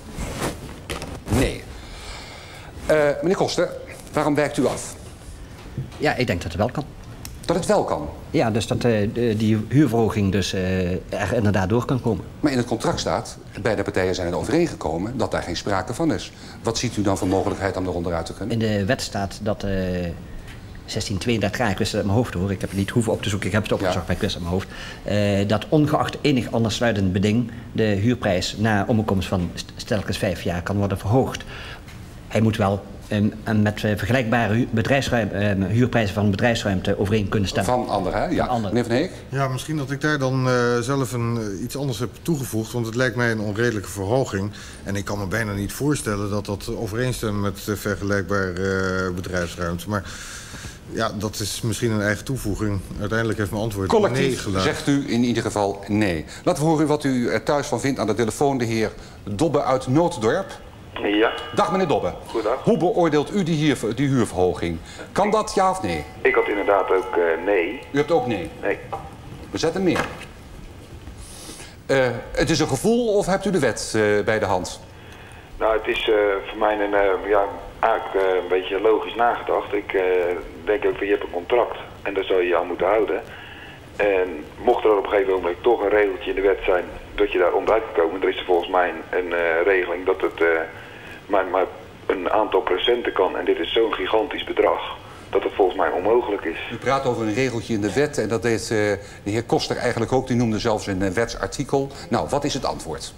nee. Uh, meneer Koster, waarom wijkt u af? Ja, ik denk dat het wel kan. Dat het wel kan? Ja, dus dat uh, die huurverhoging dus uh, er inderdaad door kan komen. Maar in het contract staat, beide partijen zijn er overeengekomen dat daar geen sprake van is. Wat ziet u dan voor mogelijkheid om eronder uit te kunnen? In de wet staat dat uh, zestien tweeëndertig, ja, ik wist het uit mijn hoofd hoor, ik heb het niet hoeven op te zoeken, ik heb het opgezocht, ja. maar ik wist het uit mijn hoofd. Uh, dat ongeacht enig andersluitend beding de huurprijs na omkomst van stelkens vijf jaar kan worden verhoogd. Hij moet wel en, en met uh, vergelijkbare hu bedrijfsruim, uh, huurprijzen van bedrijfsruimte overeen kunnen stemmen. Van anderen, hè? Ja. Andere. Meneer Van Heek? Ja, misschien dat ik daar dan uh, zelf een, uh, iets anders heb toegevoegd, want het lijkt mij een onredelijke verhoging. En ik kan me bijna niet voorstellen dat dat overeenstemt met uh, vergelijkbare uh, bedrijfsruimte. Maar ja, dat is misschien een eigen toevoeging. Uiteindelijk heeft mijn antwoord collectief nee gelaten. Zegt u in ieder geval nee. Laten we horen wat u er thuis van vindt. Aan de telefoon de heer Dobbe uit Nooddorp. Ja. Dag meneer Dobbe. Goedendag. Hoe beoordeelt u die, hier, die huurverhoging? Kan dat ja of nee? Ik had inderdaad ook uh, nee. U hebt ook nee? Nee. We zetten meer. Uh, het is een gevoel of hebt u de wet uh, bij de hand? Nou, het is uh, voor mij een, uh, ja, eigenlijk uh, een beetje logisch nagedacht. Ik uh, denk ook van je hebt een contract en daar zou je je aan moeten houden. En mocht er op een gegeven moment toch een regeltje in de wet zijn dat je daar onderuit kan komen, dan is er volgens mij een, een uh, regeling dat het uh, maar, maar een aantal procenten kan. En dit is zo'n gigantisch bedrag dat het volgens mij onmogelijk is. U praat over een regeltje in de wet en dat deed uh, de heer Koster eigenlijk ook. Die noemde zelfs een uh, wetsartikel. Nou, wat is het antwoord?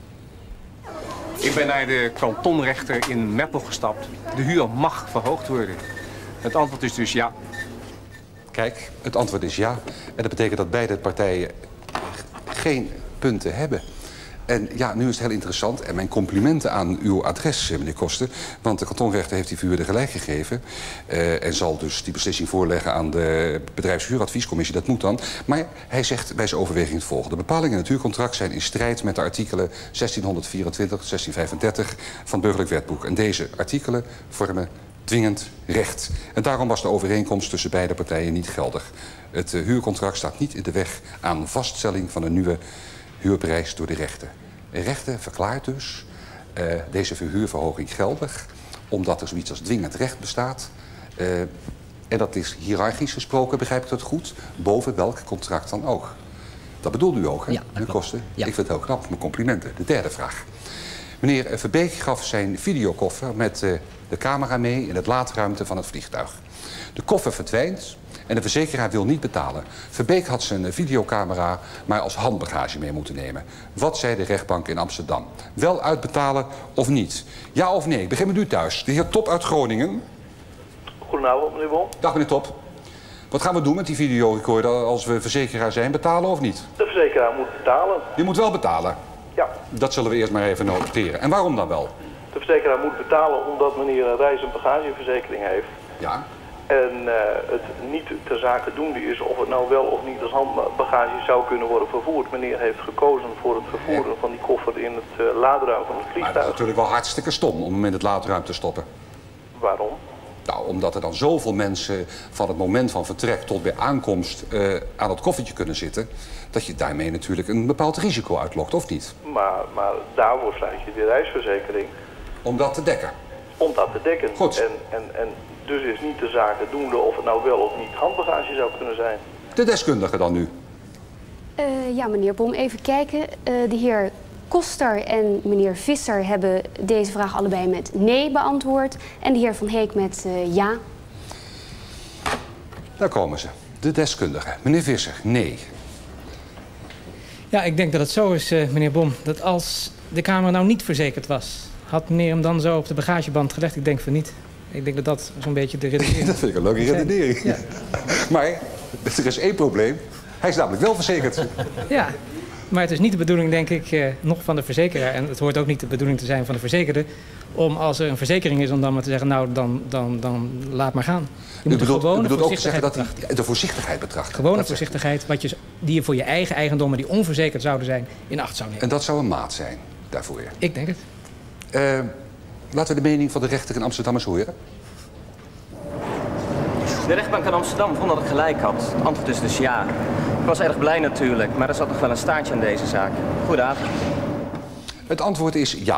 Ik ben naar de kantonrechter in Meppel gestapt. De huur mag verhoogd worden. Het antwoord is dus ja. Kijk, het antwoord is ja. En dat betekent dat beide partijen geen punten hebben. En ja, nu is het heel interessant. En mijn complimenten aan uw adres, meneer Koster. Want de kantonrechter heeft die verhuurder gelijk gegeven. Uh, en zal dus die beslissing voorleggen aan de bedrijfshuuradviescommissie. Dat moet dan. Maar hij zegt bij zijn overweging het volgende. De bepalingen in het huurcontract zijn in strijd met de artikelen zestienhonderdvierentwintig, zestienhonderdvijfendertig van het Burgerlijk Wetboek. En deze artikelen vormen dwingend recht. En daarom was de overeenkomst tussen beide partijen niet geldig. Het uh, huurcontract staat niet in de weg aan vaststelling van een nieuwe huurprijs door de rechter. De rechter verklaart dus uh, deze verhuurverhoging geldig, omdat er zoiets als dwingend recht bestaat. Uh, en dat is hiërarchisch gesproken, begrijp ik dat goed, boven welk contract dan ook. Dat bedoelde u ook, hè? Ja, meneer Koster? Ja. Ik vind het heel knap, mijn complimenten. De derde vraag. Meneer Verbeek gaf zijn videokoffer met uh, de camera mee in het laadruimte van het vliegtuig. De koffer verdwijnt en de verzekeraar wil niet betalen. Verbeek had zijn videocamera maar als handbagage mee moeten nemen. Wat zei de rechtbank in Amsterdam? Wel uitbetalen of niet? Ja of nee? Ik begin met u thuis. De heer Top uit Groningen. Goedenavond, meneer Bom. Dag, meneer Top. Wat gaan we doen met die videorecorder als we verzekeraar zijn? Betalen of niet? De verzekeraar moet betalen. Die moet wel betalen? Ja. Dat zullen we eerst maar even noteren. En waarom dan wel? De verzekeraar moet betalen omdat meneer een reis- en bagageverzekering heeft. Ja. En uh, het niet ter zake doende is of het nou wel of niet als handbagage zou kunnen worden vervoerd. Meneer heeft gekozen voor het vervoeren ja. van die koffer in het uh, laadruim van het vliegtuig. Maar dat is natuurlijk wel hartstikke stom om hem in het laadruim te stoppen. Waarom? Nou, omdat er dan zoveel mensen van het moment van vertrek tot bij aankomst uh, aan het koffertje kunnen zitten, dat je daarmee natuurlijk een bepaald risico uitlokt, of niet? Maar, maar daarvoor sluit je de reisverzekering. Om dat te dekken? Om dat te dekken. Goed. En, en, en dus is niet de zaak doende of het nou wel of niet handbagage zou kunnen zijn. De deskundige dan nu? Uh, ja, meneer Bom, even kijken. Uh, de heer Koster en meneer Visser hebben deze vraag allebei met nee beantwoord. En de heer Van Heek met uh, ja. Daar komen ze. De deskundige. Meneer Visser, nee. Ja, ik denk dat het zo is, uh, meneer Bom, dat als de camera nou niet verzekerd was, had meneer hem dan zo op de bagageband gelegd? Ik denk van niet. Ik denk dat dat zo'n beetje de redenering... Dat vind ik een leuke redenering. Ja. Maar er is één probleem. Hij is namelijk wel verzekerd. Ja, maar het is niet de bedoeling, denk ik, eh, nog van de verzekeraar. En het hoort ook niet de bedoeling te zijn van de verzekerde, om als er een verzekering is, om dan maar te zeggen, nou, dan, dan, dan laat maar gaan. Je moet u bedoelt, gewone u bedoelt ook te zeggen voorzichtigheid dat hij de voorzichtigheid betracht. Gewone dat voorzichtigheid, wat je, die je voor je eigen eigendommen die onverzekerd zouden zijn, in acht zou nemen. En dat zou een maat zijn daarvoor? Ik denk het. Uh, laten we de mening van de rechter in Amsterdam eens horen. De rechtbank in Amsterdam vond dat ik gelijk had. Het antwoord is dus ja. Ik was erg blij natuurlijk, maar er zat nog wel een staartje aan deze zaak. Goedenavond. Het antwoord is ja.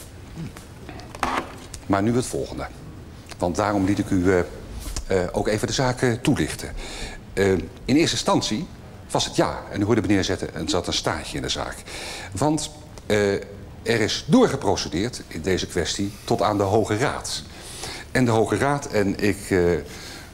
Maar nu het volgende. Want daarom liet ik u uh, uh, ook even de zaak uh, toelichten. Uh, in eerste instantie was het ja. En u hoorde meneer zetten, er zat een staartje in de zaak. Want uh, er is doorgeprocedeerd in deze kwestie tot aan de Hoge Raad. En de Hoge Raad, en ik uh,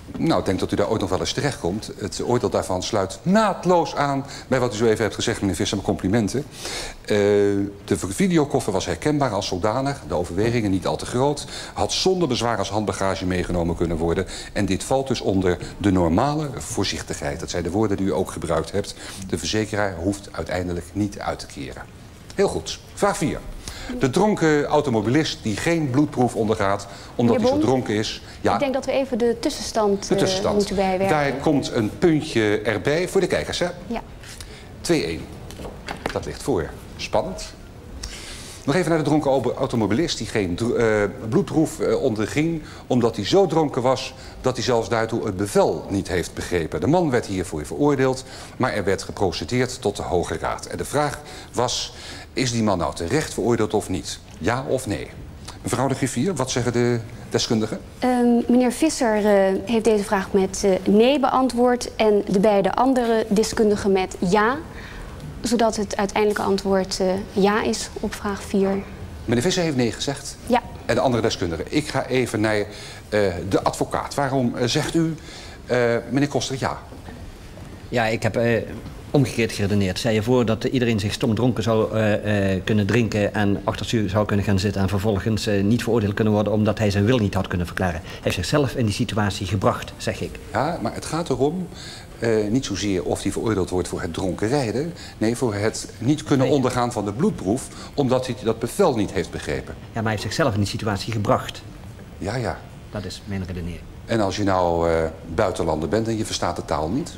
Nou, ik denk dat u daar ooit nog wel eens terechtkomt. Het oordeel daarvan sluit naadloos aan bij wat u zo even hebt gezegd, meneer Visser, met complimenten. Uh, de videokoffer was herkenbaar als zodanig, de overwegingen niet al te groot. Had zonder bezwaar als handbagage meegenomen kunnen worden. En dit valt dus onder de normale voorzichtigheid. Dat zijn de woorden die u ook gebruikt hebt. De verzekeraar hoeft uiteindelijk niet uit te keren. Heel goed. Vraag vier. De dronken automobilist die geen bloedproef ondergaat omdat hij zo dronken is. Ja, ik denk dat we even de tussenstand, de tussenstand. Uh, moeten bijwerken. Daar komt een puntje erbij voor de kijkers, hè? Ja. twee-één. Dat ligt voor. Spannend. Nog even naar de dronken automobilist die geen uh, bloedproef uh, onderging omdat hij zo dronken was dat hij zelfs daartoe het bevel niet heeft begrepen. De man werd hiervoor veroordeeld, maar er werd geprocedeerd tot de Hoge Raad. En de vraag was, is die man nou terecht veroordeeld of niet? Ja of nee? Mevrouw de Griffier, wat zeggen de deskundigen? Um, meneer Visser uh, heeft deze vraag met uh, nee beantwoord en de beide andere deskundigen met ja. Zodat het uiteindelijke antwoord uh, ja is op vraag vier. Meneer Visser heeft nee gezegd? Ja. En de andere deskundigen. Ik ga even naar uh, de advocaat. Waarom uh, zegt u, uh, meneer Koster, ja? Ja, ik heb uh, omgekeerd geredeneerd. Stel je voor dat iedereen zich stom dronken zou uh, uh, kunnen drinken en achter het stuur zou kunnen gaan zitten en vervolgens uh, niet veroordeeld kunnen worden omdat hij zijn wil niet had kunnen verklaren. Hij heeft zichzelf in die situatie gebracht, zeg ik. Ja, maar het gaat erom... Uh, niet zozeer of hij veroordeeld wordt voor het dronken rijden. Nee, voor het niet kunnen nee. ondergaan van de bloedproef... omdat hij dat bevel niet heeft begrepen. Ja, maar hij heeft zichzelf in die situatie gebracht. Ja, ja. Dat is mijn redenering. En als je nou uh, buitenlander bent en je verstaat de taal niet?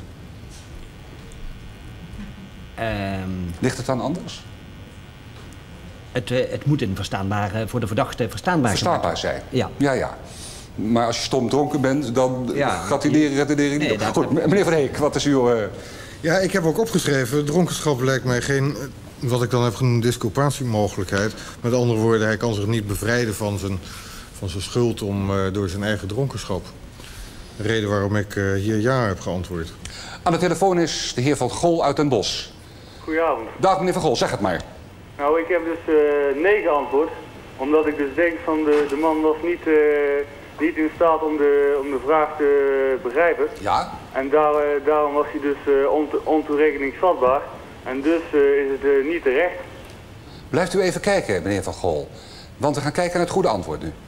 Um, Ligt het dan anders? Het, uh, het moet in verstaanbaar, uh, voor de verdachte verstaanbaar, verstaanbaar zijn. Ja. Ja, ja. Maar als je stom dronken bent, dan ja, gaat die redenering niet. Nee, goed, meneer Van Heek, wat is uw... Uh... Ja, ik heb ook opgeschreven, dronkenschap lijkt mij geen, wat ik dan heb genoemd, disculpatiemogelijkheid. Met andere woorden, hij kan zich niet bevrijden van zijn, van zijn schuld om, uh, door zijn eigen dronkenschap. De reden waarom ik uh, hier ja heb geantwoord. Aan de telefoon is de heer Van Gol uit Den Bosch. Goedenavond. Dag meneer Van Gol, zeg het maar. Nou, ik heb dus uh, nee geantwoord. Omdat ik dus denk van de, de man was niet... Uh, niet in staat om de, om de vraag te begrijpen. Ja. En daar, uh, daarom was hij dus uh, onto, ontoerekeningsvatbaar. En dus uh, is het uh, niet terecht. Blijft u even kijken, meneer Van Gol. Want we gaan kijken naar het goede antwoord nu.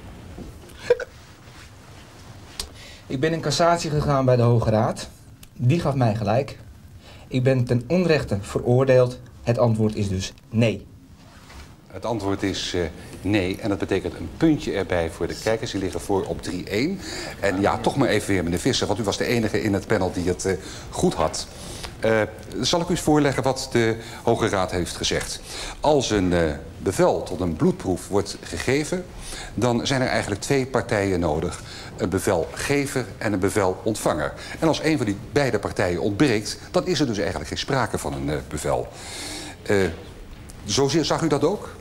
Ik ben in cassatie gegaan bij de Hoge Raad. Die gaf mij gelijk. Ik ben ten onrechte veroordeeld. Het antwoord is dus nee. Het antwoord is uh, nee. En dat betekent een puntje erbij voor de kijkers. Die liggen voor op drie-één. En ja, toch maar even weer meneer Visser. Want u was de enige in het panel die het uh, goed had. Uh, zal ik u eens voorleggen wat de Hoge Raad heeft gezegd. Als een uh, bevel tot een bloedproef wordt gegeven... dan zijn er eigenlijk twee partijen nodig. Een bevelgever en een bevelontvanger. En als een van die beide partijen ontbreekt... dan is er dus eigenlijk geen sprake van een uh, bevel. Uh, zo zag u dat ook?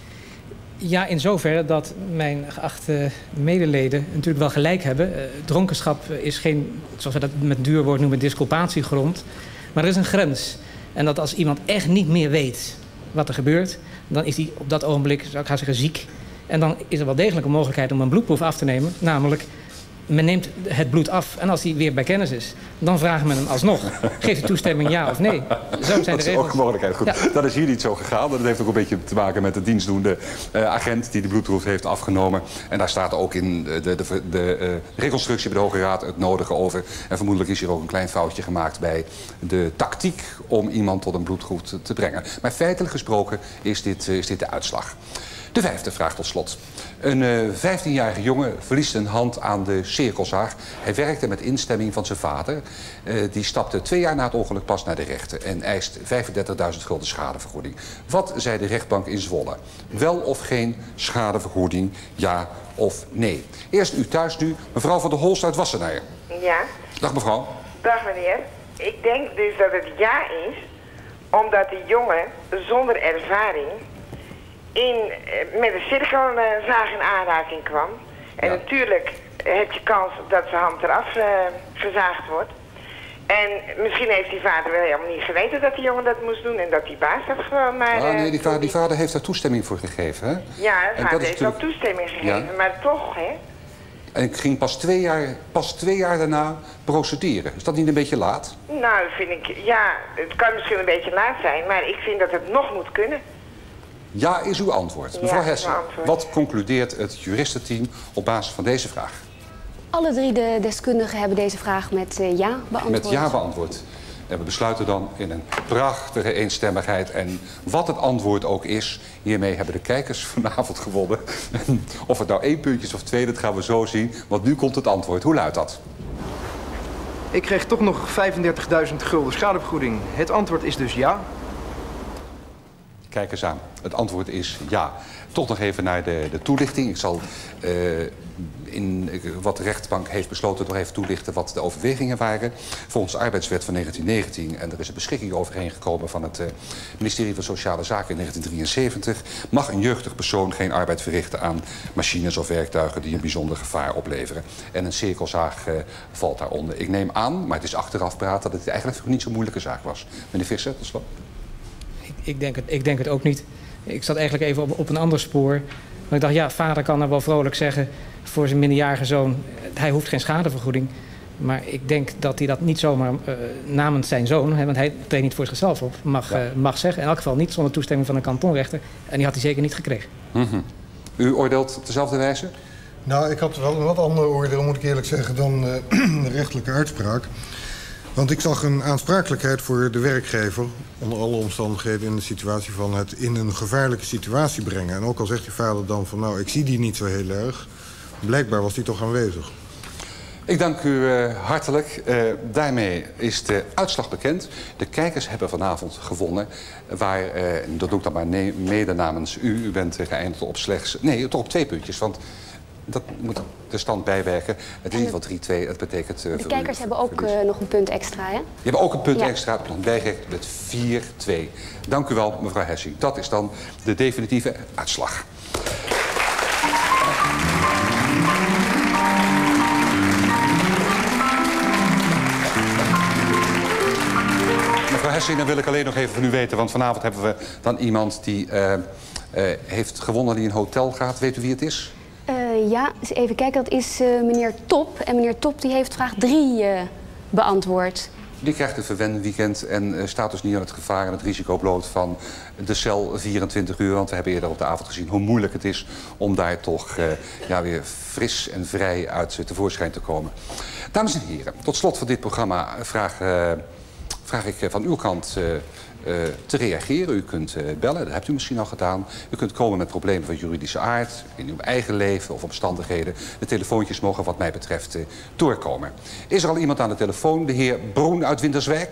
Ja, in zoverre dat mijn geachte medeleden natuurlijk wel gelijk hebben. Uh, dronkenschap is geen, zoals we dat met duur woord noemen, disculpatiegrond. Maar er is een grens. En dat als iemand echt niet meer weet wat er gebeurt... dan is hij op dat ogenblik, zou ik gaan zeggen, ziek. En dan is er wel degelijk een mogelijkheid om een bloedproef af te nemen. Namelijk, men neemt het bloed af en als hij weer bij kennis is... dan vraagt men hem alsnog, geeft hij toestemming ja of nee? Zo zijn dat de is ook een mogelijkheid. Goed. Ja. Dat is hier niet zo gegaan. Dat heeft ook een beetje te maken met de dienstdoende uh, agent... die de bloedproef heeft afgenomen. En daar staat ook in de, de, de, de uh, reconstructie bij de Hoge Raad het nodige over. En vermoedelijk is hier ook een klein foutje gemaakt... bij de tactiek om iemand tot een bloedproef te, te brengen. Maar feitelijk gesproken is dit, uh, is dit de uitslag. De vijfde vraag tot slot. Een uh, vijftienjarige jongen verliest een hand aan de cirkelzaag. Hij werkte met instemming van zijn vader. Uh, die stapte twee jaar na het ongeluk pas naar de rechter... en eist vijfendertigduizend gulden schadevergoeding. Wat zei de rechtbank in Zwolle? Wel of geen schadevergoeding, ja of nee? Eerst u thuis nu, mevrouw van der Holst uit Wassenaar. Ja. Dag mevrouw. Dag meneer. Ik denk dus dat het ja is... omdat die jongen zonder ervaring... In, met een cirkelzaag in aanraking kwam. En ja. natuurlijk heb je kans dat zijn hand eraf uh, gezaagd wordt. En misschien heeft die vader wel helemaal niet geweten dat die jongen dat moest doen. En dat die baas dat gewoon maar... Ah, nee, die, va die vader heeft daar toestemming voor gegeven, hè? Ja, de vader heeft wel toestemming gegeven, ja. Maar toch, hè? En ik ging pas twee jaar, pas twee jaar daarna procederen. Is dat niet een beetje laat? Nou, dat vind ik... Ja, het kan misschien een beetje laat zijn, maar ik vind dat het nog moet kunnen. Ja, is uw antwoord. Ja, Mevrouw is Hessing, mijn antwoord. wat concludeert het juristenteam op basis van deze vraag? Alle drie de deskundigen hebben deze vraag met uh, ja beantwoord. Met ja beantwoord. En we besluiten dan in een prachtige eenstemmigheid. En wat het antwoord ook is, hiermee hebben de kijkers vanavond gewonnen. Of het nou één puntje is of twee, dat gaan we zo zien. Want nu komt het antwoord. Hoe luidt dat? Ik kreeg toch nog vijfendertigduizend gulden schadevergoeding. Het antwoord is dus ja. Kijk eens aan. Het antwoord is ja. Toch nog even naar de, de toelichting. Ik zal uh, in wat de rechtbank heeft besloten nog even toelichten wat de overwegingen waren. Volgens de arbeidswet van negentien negentien, en er is een beschikking overheen gekomen van het uh, ministerie van Sociale Zaken in negentien drieënzeventig, mag een jeugdig persoon geen arbeid verrichten aan machines of werktuigen die een bijzonder gevaar opleveren. En een cirkelzaag uh, valt daaronder. Ik neem aan, maar het is achteraf praten, dat het eigenlijk niet zo'n moeilijke zaak was. Meneer Visser, tot slot. Ik, ik, denk het, ik denk het ook niet. Ik zat eigenlijk even op, op een ander spoor. Maar ik dacht, ja, vader kan er wel vrolijk zeggen voor zijn minderjarige zoon, hij hoeft geen schadevergoeding. Maar ik denk dat hij dat niet zomaar uh, namens zijn zoon, hè, want hij treedt niet voor zichzelf op, mag, ja. uh, mag zeggen. In elk geval niet zonder toestemming van een kantonrechter. En die had hij zeker niet gekregen. Mm-hmm. U oordeelt op dezelfde wijze? Nou, ik had wel een wat andere oordeel, moet ik eerlijk zeggen, dan uh, de rechtelijke uitspraak. Want ik zag een aansprakelijkheid voor de werkgever onder alle omstandigheden in de situatie van het in een gevaarlijke situatie brengen. En ook al zegt je vader dan van nou, ik zie die niet zo heel erg, blijkbaar was die toch aanwezig. Ik dank u uh, hartelijk. Uh, daarmee is de uitslag bekend. De kijkers hebben vanavond gewonnen. Waar, uh, dat doe ik dan maar mede namens u. U bent uh, geëindigd op slechts... Nee, toch op twee puntjes, want... Dat moet de stand bijwerken. Het is in ieder geval drie twee. Dat betekent... Uh, de kijkers u, hebben ook uh, nog een punt extra, hè? Je hebt ook een punt ja. extra. Het bijgewerkt met vier twee. Dank u wel, mevrouw Hessing. Dat is dan de definitieve uitslag. Mevrouw Hessing, dan wil ik alleen nog even van u weten. Want vanavond hebben we dan iemand die uh, uh, heeft gewonnen, die in een hotel gaat. Weet u wie het is? Uh, ja, eens even kijken. Dat is uh, meneer Top. En meneer Top die heeft vraag drie uh, beantwoord. Die krijgt een verwend weekend en uh, staat dus niet aan het gevaar en het risico bloot van de cel vierentwintig uur. Want we hebben eerder op de avond gezien hoe moeilijk het is om daar toch uh, ja, weer fris en vrij uit uh, tevoorschijn te komen. Dames en heren, tot slot van dit programma vraag, uh, vraag ik uh, van uw kant... Uh, Uh, te reageren. U kunt uh, bellen, dat hebt u misschien al gedaan. U kunt komen met problemen van juridische aard, in uw eigen leven of omstandigheden. De telefoontjes mogen wat mij betreft uh, doorkomen. Is er al iemand aan de telefoon? De heer Broen uit Winterswijk?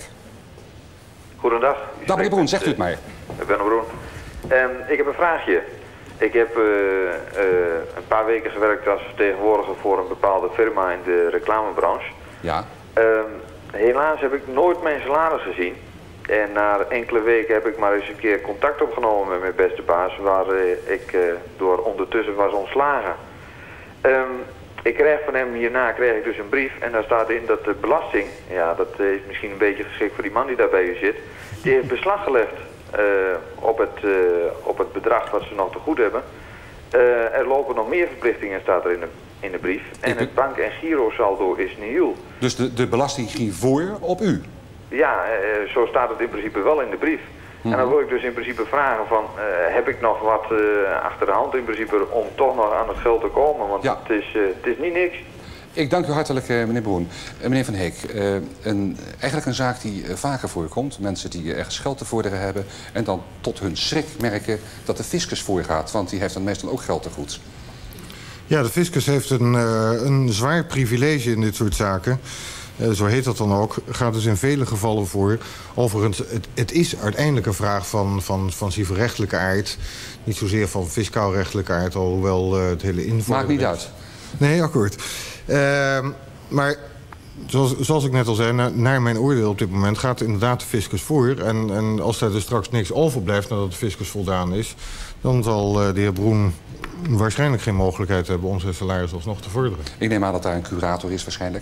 Goedendag. Dag meneer Broen, zegt u het maar. Ik ben Broen. Um, ik heb een vraagje. Ik heb uh, uh, een paar weken gewerkt als vertegenwoordiger voor een bepaalde firma in de reclamebranche. Ja. Um, helaas heb ik nooit mijn salaris gezien. En na enkele weken heb ik maar eens een keer contact opgenomen met mijn beste baas, waar uh, ik uh, door ondertussen was ontslagen. Um, ik kreeg van hem hierna kreeg ik dus een brief en daar staat in dat de belasting, ja dat is misschien een beetje geschikt voor die man die daar bij u zit, die heeft beslag gelegd uh, op, het, uh, op het bedrag wat ze nog te goed hebben. Uh, er lopen nog meer verplichtingen, staat er in de, in de brief. En het bank- en girosaldo is nihil. Dus de, de belasting ging voor op u? Ja, uh, zo staat het in principe wel in de brief. Mm-hmm. En dan wil ik dus in principe vragen van, uh, heb ik nog wat uh, achter de hand in principe om toch nog aan het geld te komen? Want ja. het, is, uh, het is niet niks. Ik dank u hartelijk, uh, meneer Broen. Uh, meneer Van Heek, uh, een, eigenlijk een zaak die uh, vaker voorkomt. Mensen die uh, ergens geld te vorderen hebben en dan tot hun schrik merken dat de fiscus voorgaat. Want die heeft dan meestal ook geld te goed. Ja, de fiscus heeft een, uh, een zwaar privilege in dit soort zaken. Uh, zo heet dat dan ook, gaat dus in vele gevallen voor. Overigens, het, het is uiteindelijk een vraag van, van, van civilrechtelijke aard. Niet zozeer van fiscaal-rechtelijke aard, alhoewel uh, het hele invulling... Maakt niet uit. Nee, akkoord. Uh, maar zoals, zoals ik net al zei, na, naar mijn oordeel op dit moment gaat inderdaad de fiscus voor. En, en als er dus straks niks overblijft nadat de fiscus voldaan is, dan zal uh, de heer Broen waarschijnlijk geen mogelijkheid hebben om zijn salaris alsnog te vorderen. Ik neem aan dat daar een curator is waarschijnlijk.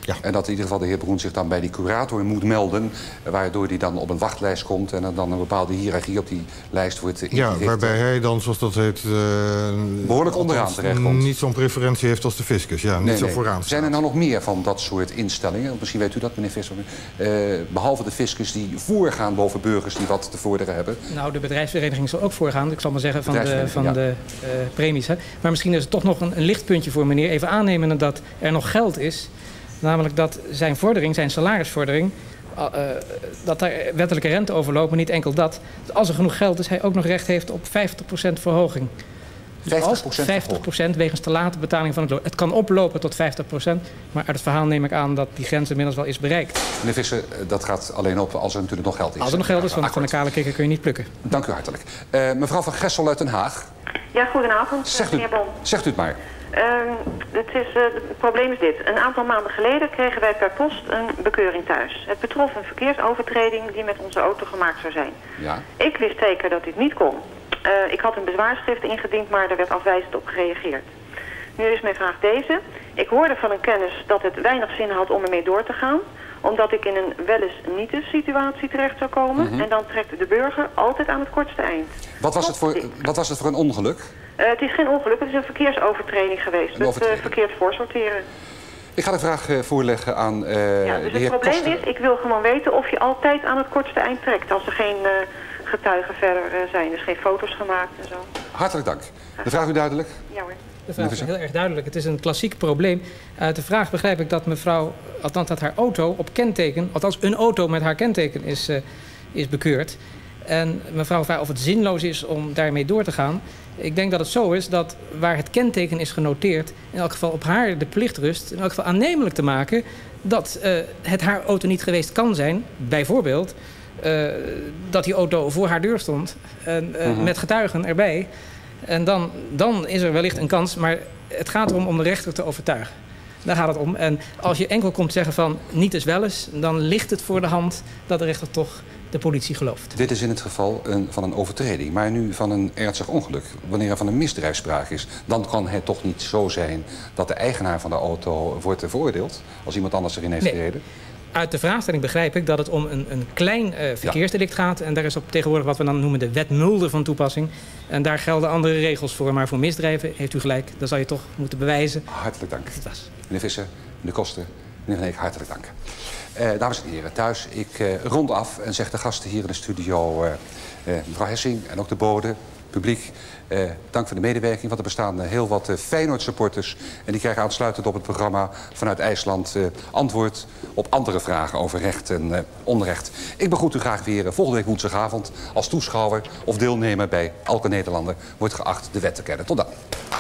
Ja. En dat in ieder geval de heer Broen zich dan bij die curator moet melden, waardoor hij dan op een wachtlijst komt en er dan een bepaalde hiërarchie op die lijst wordt ingericht. Ja, waarbij hij dan, zoals dat heet, uh, behoorlijk onderaan terechtkomt. Niet zo'n preferentie heeft als de fiscus, ja, niet nee, zo nee. vooraan staat. Zijn er nou nog meer van dat soort instellingen? Misschien weet u dat, meneer Visser. Uh, behalve de fiscus die voorgaan boven burgers die wat te vorderen hebben. Nou, de bedrijfsvereniging zal ook voorgaan, ik zal maar zeggen, van de, van ja. de uh, premies. Hè. Maar misschien is het toch nog een, een lichtpuntje voor meneer. Even aannemen dat er nog geld is. Namelijk dat zijn vordering, zijn salarisvordering, uh, dat daar wettelijke rente overloopt, maar niet enkel dat. Dus als er genoeg geld is, hij ook nog recht heeft op vijftig procent verhoging. Dus vijftig procent, vijftig procent wegens te late betaling van het loon. Het kan oplopen tot vijftig procent, maar uit het verhaal neem ik aan dat die grens inmiddels wel is bereikt. Meneer Visser, dat gaat alleen op als er natuurlijk nog geld is. Als er nog geld is, want van de kale kikker kun je niet plukken. Dank u hartelijk. Uh, mevrouw van Gessel uit Den Haag. Ja, goedenavond, zegt u, meneer Bon. Zegt u het maar. Uh, het, is, uh, het probleem is dit. Een aantal maanden geleden kregen wij per post een bekeuring thuis. Het betrof een verkeersovertreding die met onze auto gemaakt zou zijn. Ja. Ik wist zeker dat dit niet kon. Uh, ik had een bezwaarschrift ingediend, maar er werd afwijzend op gereageerd. Nu is mijn vraag deze. Ik hoorde van een kennis dat het weinig zin had om ermee door te gaan, omdat ik in een wel eens niet situatie terecht zou komen. Mm-hmm. En dan trekt de burger altijd aan het kortste eind. Wat was het voor, wat was het voor een ongeluk? Uh, het is geen ongeluk, het is een verkeersovertreding geweest. Het uh, verkeerd voorsorteren. Ik ga de vraag uh, voorleggen aan uh, ja, dus de heer het probleem Koster. is, ik wil gewoon weten of je altijd aan het kortste eind trekt. Als er geen uh, getuigen verder uh, zijn, dus geen foto's gemaakt en zo. Hartelijk dank. De vraag u duidelijk? Ja hoor. De vraag is heel erg duidelijk. Het is een klassiek probleem. Uit de vraag begrijp ik dat mevrouw, althans dat haar auto op kenteken, althans een auto met haar kenteken is, uh, is bekeurd. En mevrouw vraagt of het zinloos is om daarmee door te gaan. Ik denk dat het zo is dat waar het kenteken is genoteerd, in elk geval op haar de plicht rust, in elk geval aannemelijk te maken dat uh, het haar auto niet geweest kan zijn. Bijvoorbeeld uh, dat die auto voor haar deur stond en, uh, mm-hmm. met getuigen erbij. En dan, dan is er wellicht een kans, maar het gaat erom om de rechter te overtuigen. Daar gaat het om. En als je enkel komt zeggen van niet is wel eens, dan ligt het voor de hand dat de rechter toch de politie gelooft. Dit is in het geval een, van een overtreding. Maar nu van een ernstig ongeluk. Wanneer er van een misdrijf sprake is, dan kan het toch niet zo zijn dat de eigenaar van de auto wordt veroordeeld als iemand anders erin heeft nee. gereden? Uit de vraagstelling begrijp ik dat het om een, een klein uh, verkeersdelict gaat. En daar is op tegenwoordig wat we dan noemen de wet Mulder van toepassing. En daar gelden andere regels voor. Maar voor misdrijven heeft u gelijk. Dan zal je toch moeten bewijzen. Hartelijk dank. Dat het was. Meneer Visser, meneer Koster, meneer Van Eek, hartelijk dank. Uh, dames en heren, thuis, ik uh, rond af en zeg de gasten hier in de studio, uh, uh, mevrouw Hessing en ook de bode, publiek, uh, dank voor de medewerking. Want er bestaan uh, heel wat uh, Feyenoord-supporters en die krijgen aansluitend op het programma vanuit IJsland uh, antwoord op andere vragen over recht en uh, onrecht. Ik begroet u graag weer uh, volgende week woensdagavond als toeschouwer of deelnemer bij Elke Nederlander wordt geacht de wet te kennen. Tot dan.